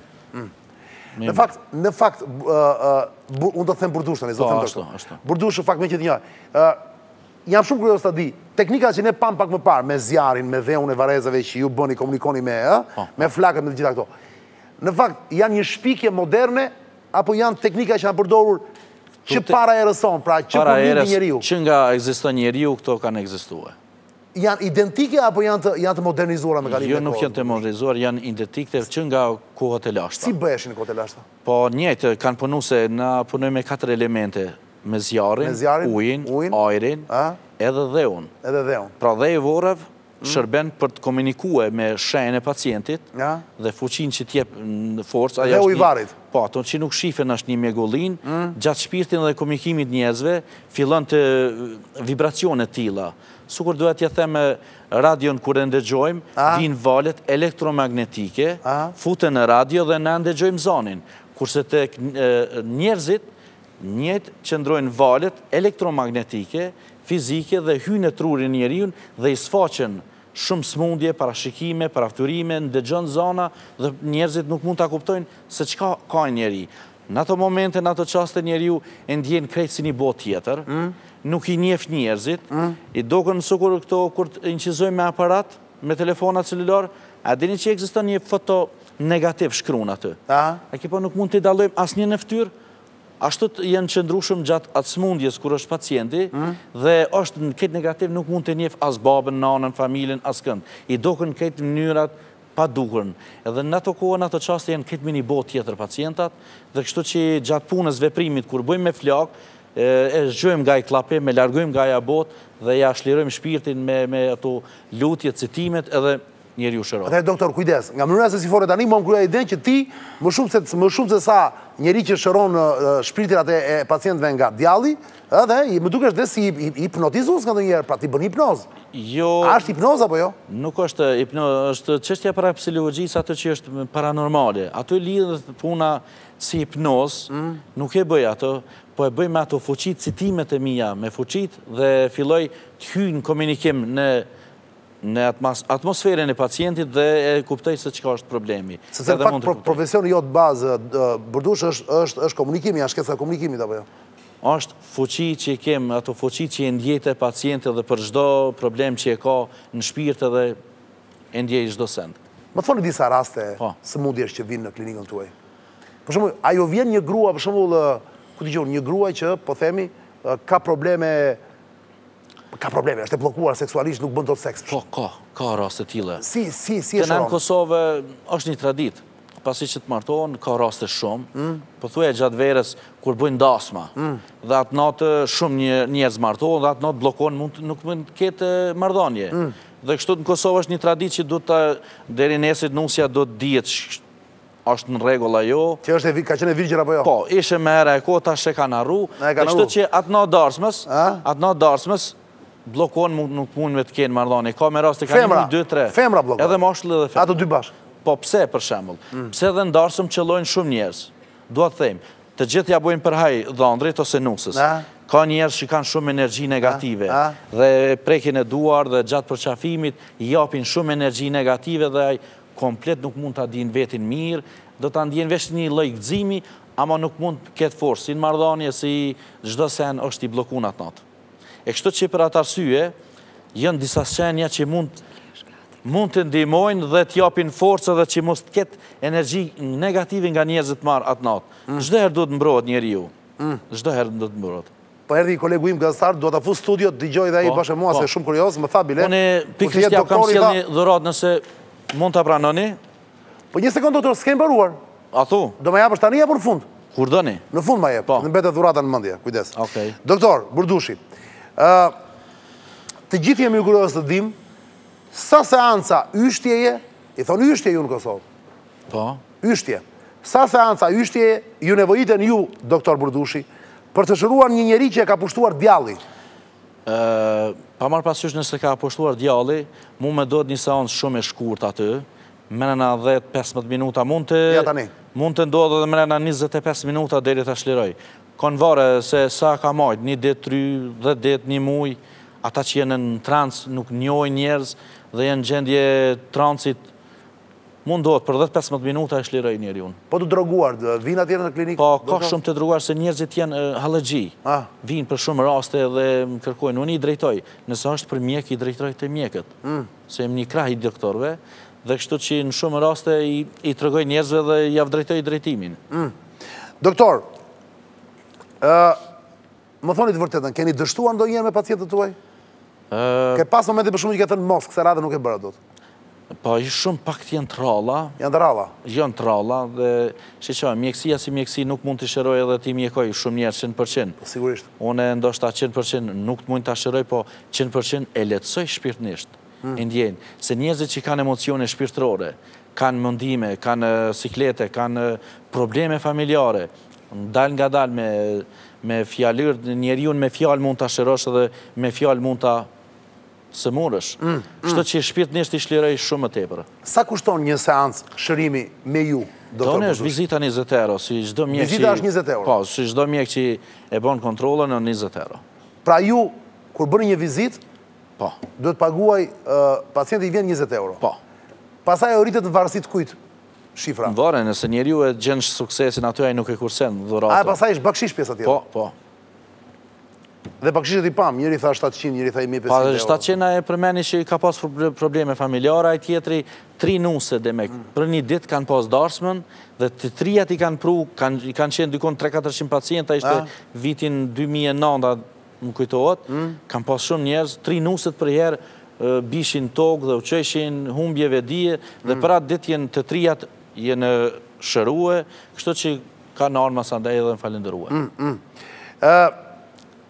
Në fakt, unë do të them Burdush tani, do të them doktor. Burdush në fakt me që të njëjë. Jam shumë kurios të di, teknika që ne pam pak më parë, me zjarin, me dheun e varezave që ju bëni, komunikoni me flakët, me të gjitha këto. Në fakt, janë një shpikje moderne, apo janë teknika që janë përdorur që para erëson, pra që për një njeriu? Që nga ekziston njeriu, këto kanë ekzistuar. Janë identike, apo janë të modernizuara me kalimin e kohës? Jo, nuk janë të modernizuar, janë identike që nga kohët e lashta. Si bëheshin kohët e lashta? Po njëjtë, kanë punu se na punoj me 4 elemente, me zjarin, ujin, ajrin, edhe dheun. Pra dhe i vorëv shërben për të komunikue me shenjën e pacientit dhe fuqin që t'jep në forcë. Dhe u i varit. Po, ato që nuk shifen është një mjegullin, gjatë shpirtin dhe komunikimit njerëzve, fillon të vibracionet tila. Sukur duhet t'ja them radion kër e ndëgjojmë, vinë valet elektromagnetike, futen në radio dhe në ndëgjojmë zonin. Kurse të njerëzit, njëtë qëndrojnë valet elektromagnetike, fizike dhe hynë e trurin njeriun dhe i sfaqen shumë smundje, parashikime, paraftyrime, ndëgjon zona dhe njerëzit nuk mund të kuptojnë se qka ka njeri. Në ato momente, në ato qaste njeriu e ndjenë krejtë si një bot tjetër, nuk i njef njerëzit, i dokën nësukur këto kur të inqizojnë me aparat, me telefonat celular, a dini që eksiston një foto negativ shkruan aty. A ki po nuk mund të i dalojmë as një në ftyrë, ashtu të jenë qëndrushëm gjatë atë smundjes kur është pacienti dhe është në këtë negativ nuk mund të njef as babën, nanën, familjen, as kënd. I dokën këtë mënyrat pa dukurën. Edhe në ato kohë, në ato qaste jenë këtë mini bot tjetër pacientat dhe kështu që gjatë punës veprimit kur bëjmë me flak, e zgjojmë nga i klape, me largojmë nga i abot dhe ja shlirojmë shpirtin me ato lutje, citimet edhe njeriu shëror. Atëherë doktor, kujdes, nga mënyra se si fore tani, më kryeja idenë që ti më shumë se sa njeri që shëron shpirtrat e pacientëve nga djalli, edhe më dukesh dhe si hipnotizues nga ndonjëherë, pra ti bën hipnozë. Jo. A është hipnozë apo jo? Nuk është hipnozë, është çështja e parapsikologjiisë, ato që është paranormale. Ato lidhet puna si hipnozë, nuk e bëj ato, po e bëj me ato fuqit, citimet e mia me fuqit dhe filloj të hyj në komunikim në atmosferën e pacientit dhe e kuptoj se çka është problemi. Sepse në fakt profesioni jot bazë Burdush është komunikimi, është shkenca e komunikimit apo jo? Është fuqi që i kem, ato fuqi që e ndjejt e pacientit dhe për çdo problem që e ka në shpirt edhe e ndjej çdo send. Më thoni disa raste sëmundjesh që vinë në klinikën tuaj. Për shembull, ajo vjen një grua, për shembull, ku dëgjon, një grua që po themi ka probleme, është e bllokuar seksualisht, nuk bën dot seks. Po, ka raste të tilla. Si e shëron? Te në Kosovë është një traditë. Pasi që të martohen, ka raste shumë, po thuaj gjatë verës kur bëjnë dasma, dhe atë natë shumë njerëz martohen, dhe atë natë blokon, nuk mund të ketë marrëdhënie. Dhe kështu në Kosovë është një traditë që duhet deri nesër nusja do të dihet është në rregull ajo. Që ka qenë e virgjër apo jo? Po, ishte më herë e kohë, tash e kanë harru. Dhe kështu që atë natë darsmës, blokon nuk mund me të kenë marrëdhënie. Ka me raste kanë 1, 2, 3. Femra blokon. Edhe mashkulli edhe femra. Ato dy bashkë. Po pse për shembull? Pse edhe ndarsëm qëllojnë shumë njerëz. Dua të them, të gjithë ja bojnë për haj dhëndrit ose nusës. Ka njerëz që kanë shumë energji negative dhe prekin e duar dhe gjatë përqafimit i japin shumë energji negative dhe ai komplet nuk mund ta dinë vetin mirë, do ta ndjen veç një lloj gëzimi, ama nuk mund të ketë forcë, si në marrëdhënie, si çdo sen është i bllokuar atë natë. E kështu që për atë arsye janë disa shenja që mund të ndihmojnë dhe të japin forcë dhe që mos të ketë energji negative nga njerëzit marë atë natë. Çdo herë duhet mbrohet njeriu. Çdo herë duhet mbrohet. Po erdhi kolegu im gazetar, do ta fus studio, dëgjoj dhe ai bashkë mua se shumë kurioz, më tha bile. Unë pikërisht ja kam sjellë një dhuratë nëse mund ta pranoni. Po një sekondë doktor, s'kem mbaruar. A thu? Do më japësh tani apo në fund? Kur doni. Në fund ma jep. Në mbetet dhurata në mendje. Kujdes. Okej. Doktor Burdushi. Të gjithë jemi kurioz të dim sa seanca yshtjeje, i thonë yshtje ju në Kosovë. Po. Yshtje. Sa seanca yshtjeje ju nevojiten ju, doktor Burdushi, për të shëruar një njeri që e ka pushtuar djalli? Pa marrë parasysh nëse ka pushtuar djalli, mu me do të një seancë shumë e shkurt aty, mrena 10-15 minuta, mund të ndodhë edhe mrena 25 minuta deri ta shliroj. Kanë vare se sa ka majt, 1 ditë, 3, 10 ditë, 1 muj, ata që jenë në trans nuk njojnë njerëz dhe jenë gjendje transit, mundohet për 10-15 minuta e shliroj njeri unë. Po të droguar, vinë atjerë në klinikë? Po, ka shumë të droguar se njerëzit jenë halëgji. Vinë për shumë raste dhe më kërkojnë. Unë i drejtoj. Nëse është për mjek, i drejtoj të mjekët. Se jem një krah i doktorve dhe kështu që në shumë raste i tregoj njerëzve dhe javë drejtoj drejtimin. Doktor, më thoni të vërtetën, keni dështuar ndonjëherë me pacientët tuaj? Ke pas momente për shumë që ke thënë mos, kësa radhe nuk e bërë dot. Po, shumë pak të janë të ralla. Janë të ralla? Janë të ralla dhe shqeqoj, mjekësia si mjekësi nuk mund të shëroj edhe ti mjekoj shumë njerë 100%. Sigurisht. Une ndoshta 100% nuk të mund të shëroj, po 100% e letësoj shpirtnisht. Indjenë, se njerëzit që kanë emocione shpirtërore, kanë mundime, kanë siklete, kanë probleme familjare, dal nga dal me fjallër, njeriun me fjallë mund të shërosh dhe me fjallë mund të së murësh. Kështu që shpirtnisht i shliroj shumë më tepër. Sa kushton një seancë shërimi me ju, doktor? Doni është vizita 20 euro, si çdo mjek që... Vizita është 20 euro? Po, si çdo mjek që e bën kontrollën në 20 euro. Pra ju, kur bëni një vizit, po, duhet paguaj, pacienti i vjen 20 euro? Po. Pasaj e rritet në varësit kujt shifra? Në vare, nëse njeriu e gjen suksesin aty, ai nuk e kursen dhuratë. A, pasaj është bakshish pjesë atje? Po, po. Dhe bakshishet i pam, njëri tha 700, njëri tha 1500 euro. Pa, 700 e përmeni që ka pas probleme familjare, ai tjetri 3 nuse dhe me për një dit kanë pas darsmën, dhe të 3 i kanë pru, i kanë qenë dykon 300-400 pacienta, ishte vitin 2009, më kujtohet, kanë pas shumë njerëz, 3 nuset për herë, bishin tokë dhe uqeshin humbjeve dije, dhe për atë dit jenë të 3 jenë shërue, kështu që ka në arma sa ndaj edhe në falenderue.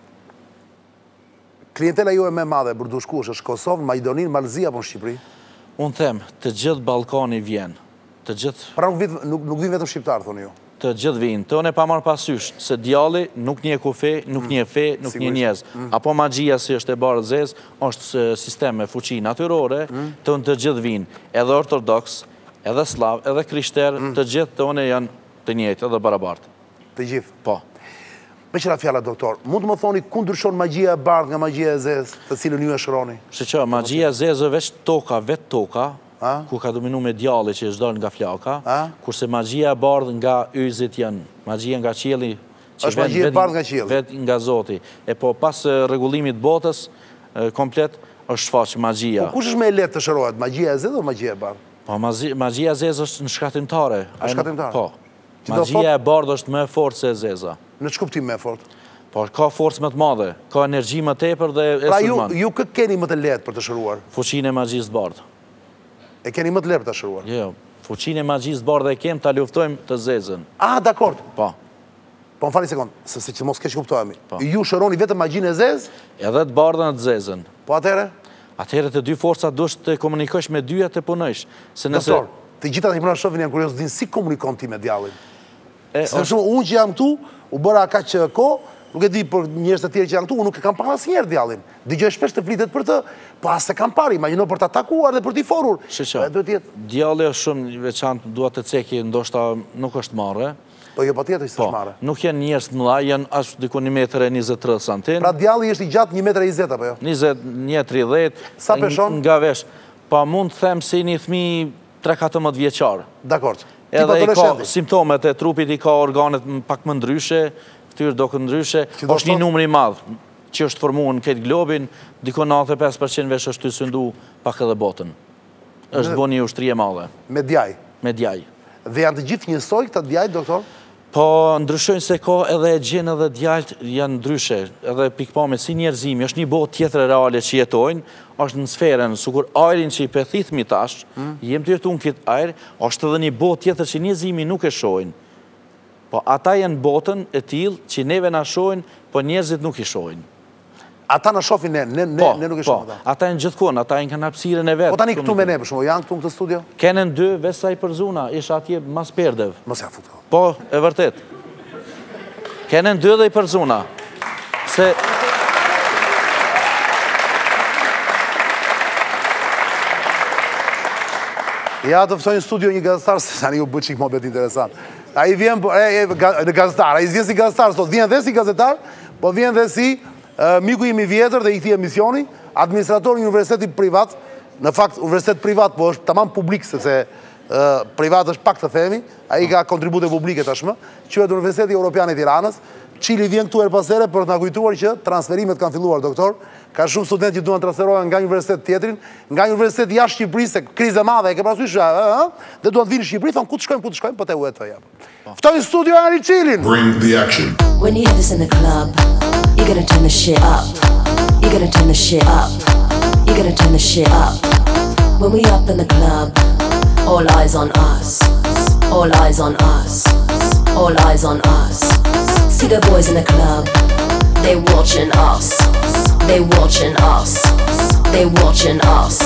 Klientela ju e me madhe, Burdushku, është Kosovë, Maqedoninë, Malzi apo në Shqipëri? Unë them, të gjithë Ballkani vjen. Të gjithë... Pra nuk vinë vetëm shqiptarë, thonë ju. Të gjithë vinë. Të unë e pa marrë pasysh, se djalli nuk një kufe, nuk një fe, nuk një njerëz. Apo magjia si është e barë zezë, është sistem me fuqi natyrore, të unë të gjithë vinë. Edhe ortodoks, edhe slav, edhe krishter, të gjithë të unë janë të njëjtë edhe barabartë. Të gjithë? Po. Me qëra fjalla, doktor, mund të më thoni ku ndryshon magjia e bardhë nga magjia e zezë, të cilën ju e shëroni? Që magjia e zezë veç toka, vetë toka, ku ka dominu me djalli që është dorë nga flaka, kurse magjia e bardhë nga yzit janë, magjia nga qielli, është magjia e bardhë nga qielli? Vetë nga Zoti. E po pas rregullimit botës, komplet, është shfaqë magjia. Po kush është me e letë të shërohet, magjia e zezë o magjia e bardhë? Po magjia e zezë është në shkatimtare. A shkatimtare? Po. Magjia e bardhë është më e fortë se e zeza. Në ç'kuptim më e fortë? Po, ka forcë më të madhe, ka energji më tepër dhe e sulmon. Pra ju kë keni më të lehtë për të shëruar? Fuqinë e magjisë bardhë. E keni më të lehtë për të shëruar? Jo, fuqinë e magjisë bardhë e kem, ta luftojmë të zezën. Ah, dakord. Po. Po më fali sekond, se që mos keq kuptohemi. Ju shëroni vetëm magjinë e zezë? Edhe të bardhën e të zezën. Po atëherë? Atëherë të dy forcat duhet të komunikosh me dyja të punojsh. Doktor, të gjitha të imrona shofin janë kurioz të dinë si komunikon ti me djallin. Se shumë, unë që jam këtu, u bëra kaq ko, nuk e di për njerëz të tjerë që janë këtu, unë nuk e kam parë asnjëherë djallin. Dëgjoj shpesh të flitet për të, po as e kam parë, imagjino për ta takuar dhe për t'i forur. Djalli është shumë i veçantë, dua të ceki, ndoshta nuk është marrë. Po jo patjetër s'është marrë. Nuk janë njerëz të mëdha, janë as diku 1,20 cm. Pra djalli është i gjatë 1,20 apo jo? 1,30. Sa peshon? Nga vesh. Pa mund të them si një fëmijë 3-14 vjeçar. Dakord. Edhe i ka simptomet e trupit, i ka organet pak më ndryshe, fytyrë do këtë ndryshe, është një numër i madh që është formuar në këtë globin, diko 95% vesh është të syndu pak edhe botën. Është bo një ushtri e madhe. Me djaj? Me djaj. Dhe janë të gjithë njësoj këta djaj, doktor? Po, ndryshojnë se ka edhe e gjenë edhe djajt janë ndryshe, edhe pikpame si njerëzimi, është një botë tjetër reale që jetojnë, është në sferën, sukur ajrin që i pëthithmi tash, jem të jetu në këtë ajrë, është edhe një botë tjetër që njerëzimi nuk e shojnë. Po, ata janë botën e tilë që neve na shojnë, po njerëzit nuk i shojnë. Ata në shofin ne nuk i shojnë ata? Po, ata janë gjithkon, ata janë kanë hapësirën e vetë. Po tani këtu me ne, për shumë, janë këtu në këtë studio? Kenen 2, vesaj për zuna, isha atje mas perdev. Mos ja futo. Po, e vërtet. Kenen 2 dhe i për zuna. Se... Ja të fëtojnë studio një gazetar, se tani ju bëtë qikë më betë interesant. A i vjen në gazetar, a i vjen si gazetar, sot vjen dhe si gazetar, po vjen dhe si miku imi vjetër dhe i këti emisioni, administrator një universiteti privat, në fakt universitet privat, po është tamam publik, sepse privat është pak të themi, a i ka kontribute publike tashmë, quhet Universiteti Europian i Tiranës, Qili vjen këtu pasere për të na kujtuar që transferimet kanë filluar, doktor, ka shumë studentë që duan transferohen nga universitet tjetrin, nga universitet jashtë Shqipërisë, krizë e madhe, e ke parasysh, dhe duan të vinë në Shqipëri, thonë ku të shkojmë, po te uet të japë. Ftojnë studio Ari Qilin! Bring the action. When you hear this in the club, you're gonna turn the shit up. You're gonna turn the shit up. You're gonna turn the shit up. When we up in the club, all eyes on us. All eyes on us. All eyes on us. See the boys in the club, they watching us. They watching us. They watching us.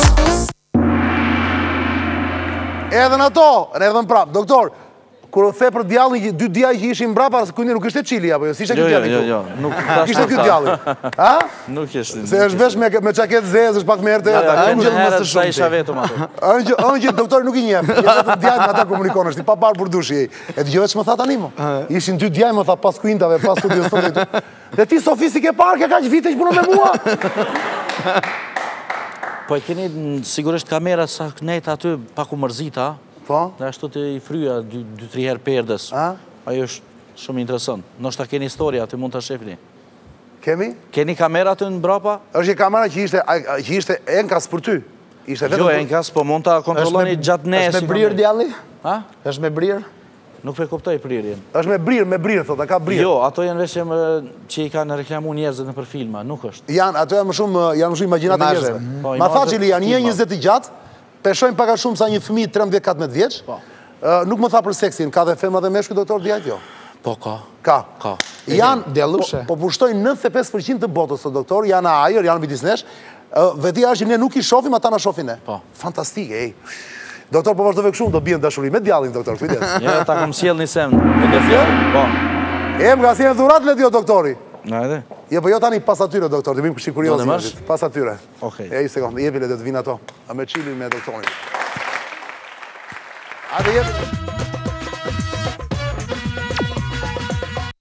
Edhe në to, edhe në prap, doktor, kur o the për djallin, 2 djallin që ishin mbrapa, kujni nuk ishte Qili, apo jo? Si ishte kjo djallin këtu? Jo, nuk ishte kjo djallin. Ha? Nuk ishte. Se është vesh me qaket zezë, është pak me herë të Ëngjëll më së shumë. Isha vetëm ato. Ëngjëll, doktori nuk i njef. Jetët djallin ata komunikon, është i pa barë për dushi. E të gjëve që më tha tani mo. Ishin 2 djallin, më tha pas kuintave, pas studios të këtu. Dhe ti, Sofi, si ke parë, ke kaq vite që punon me mua? Po e keni sigurisht kamera sa kënejt aty pak u mërzita. Po? Dhe ashtu të i fryja 2-3 herë perdes. Ajo është shumë interesant. Nështë ta keni historia, aty mund të shefni. Kemi? Keni kamera aty në brapa? është një kamera që ishte enkas për ty. Jo enkas, po mund të kontrolloni gjatë nesë. është me brirë djalli? Ha? është me brirë? Nuk pe kuptoj prirjen. është me brirë, thot, a ka brirë. Jo, ato janë veç që i kanë reklamu njerëzit në për filma, nuk është. Ato janë më shumë imagjinat e njerëzve. Ma tha që li janë 1-20 i gjatë, peshojnë paka shumë sa një fëmijë 13-14 vjeç. Nuk më tha për seksin, ka dhe femra dhe meshkuj, doktor, djajt jo? Po, ka. Janë, po pushtojnë 95% të botës, doktor, janë ajër, janë bitisnesh, Vetia është që ne nuk i shofim, ata na shofin ne. Po. Fantastike, ej. Doktor, po vazhdove kështu, do bien dashuri me djallin, doktor, kujdes. Ja, ta kom sjell një sen. Po. Nga si e dhurat le dio, doktori. Hajde. Jo, po jo tani pas atyre, doktor, të vim kështu kurioz. Do të marrësh? Pas atyre. Okej. E një sekond, jepi le të vinë ato. A me çilin me doktorin. Hajde jepi.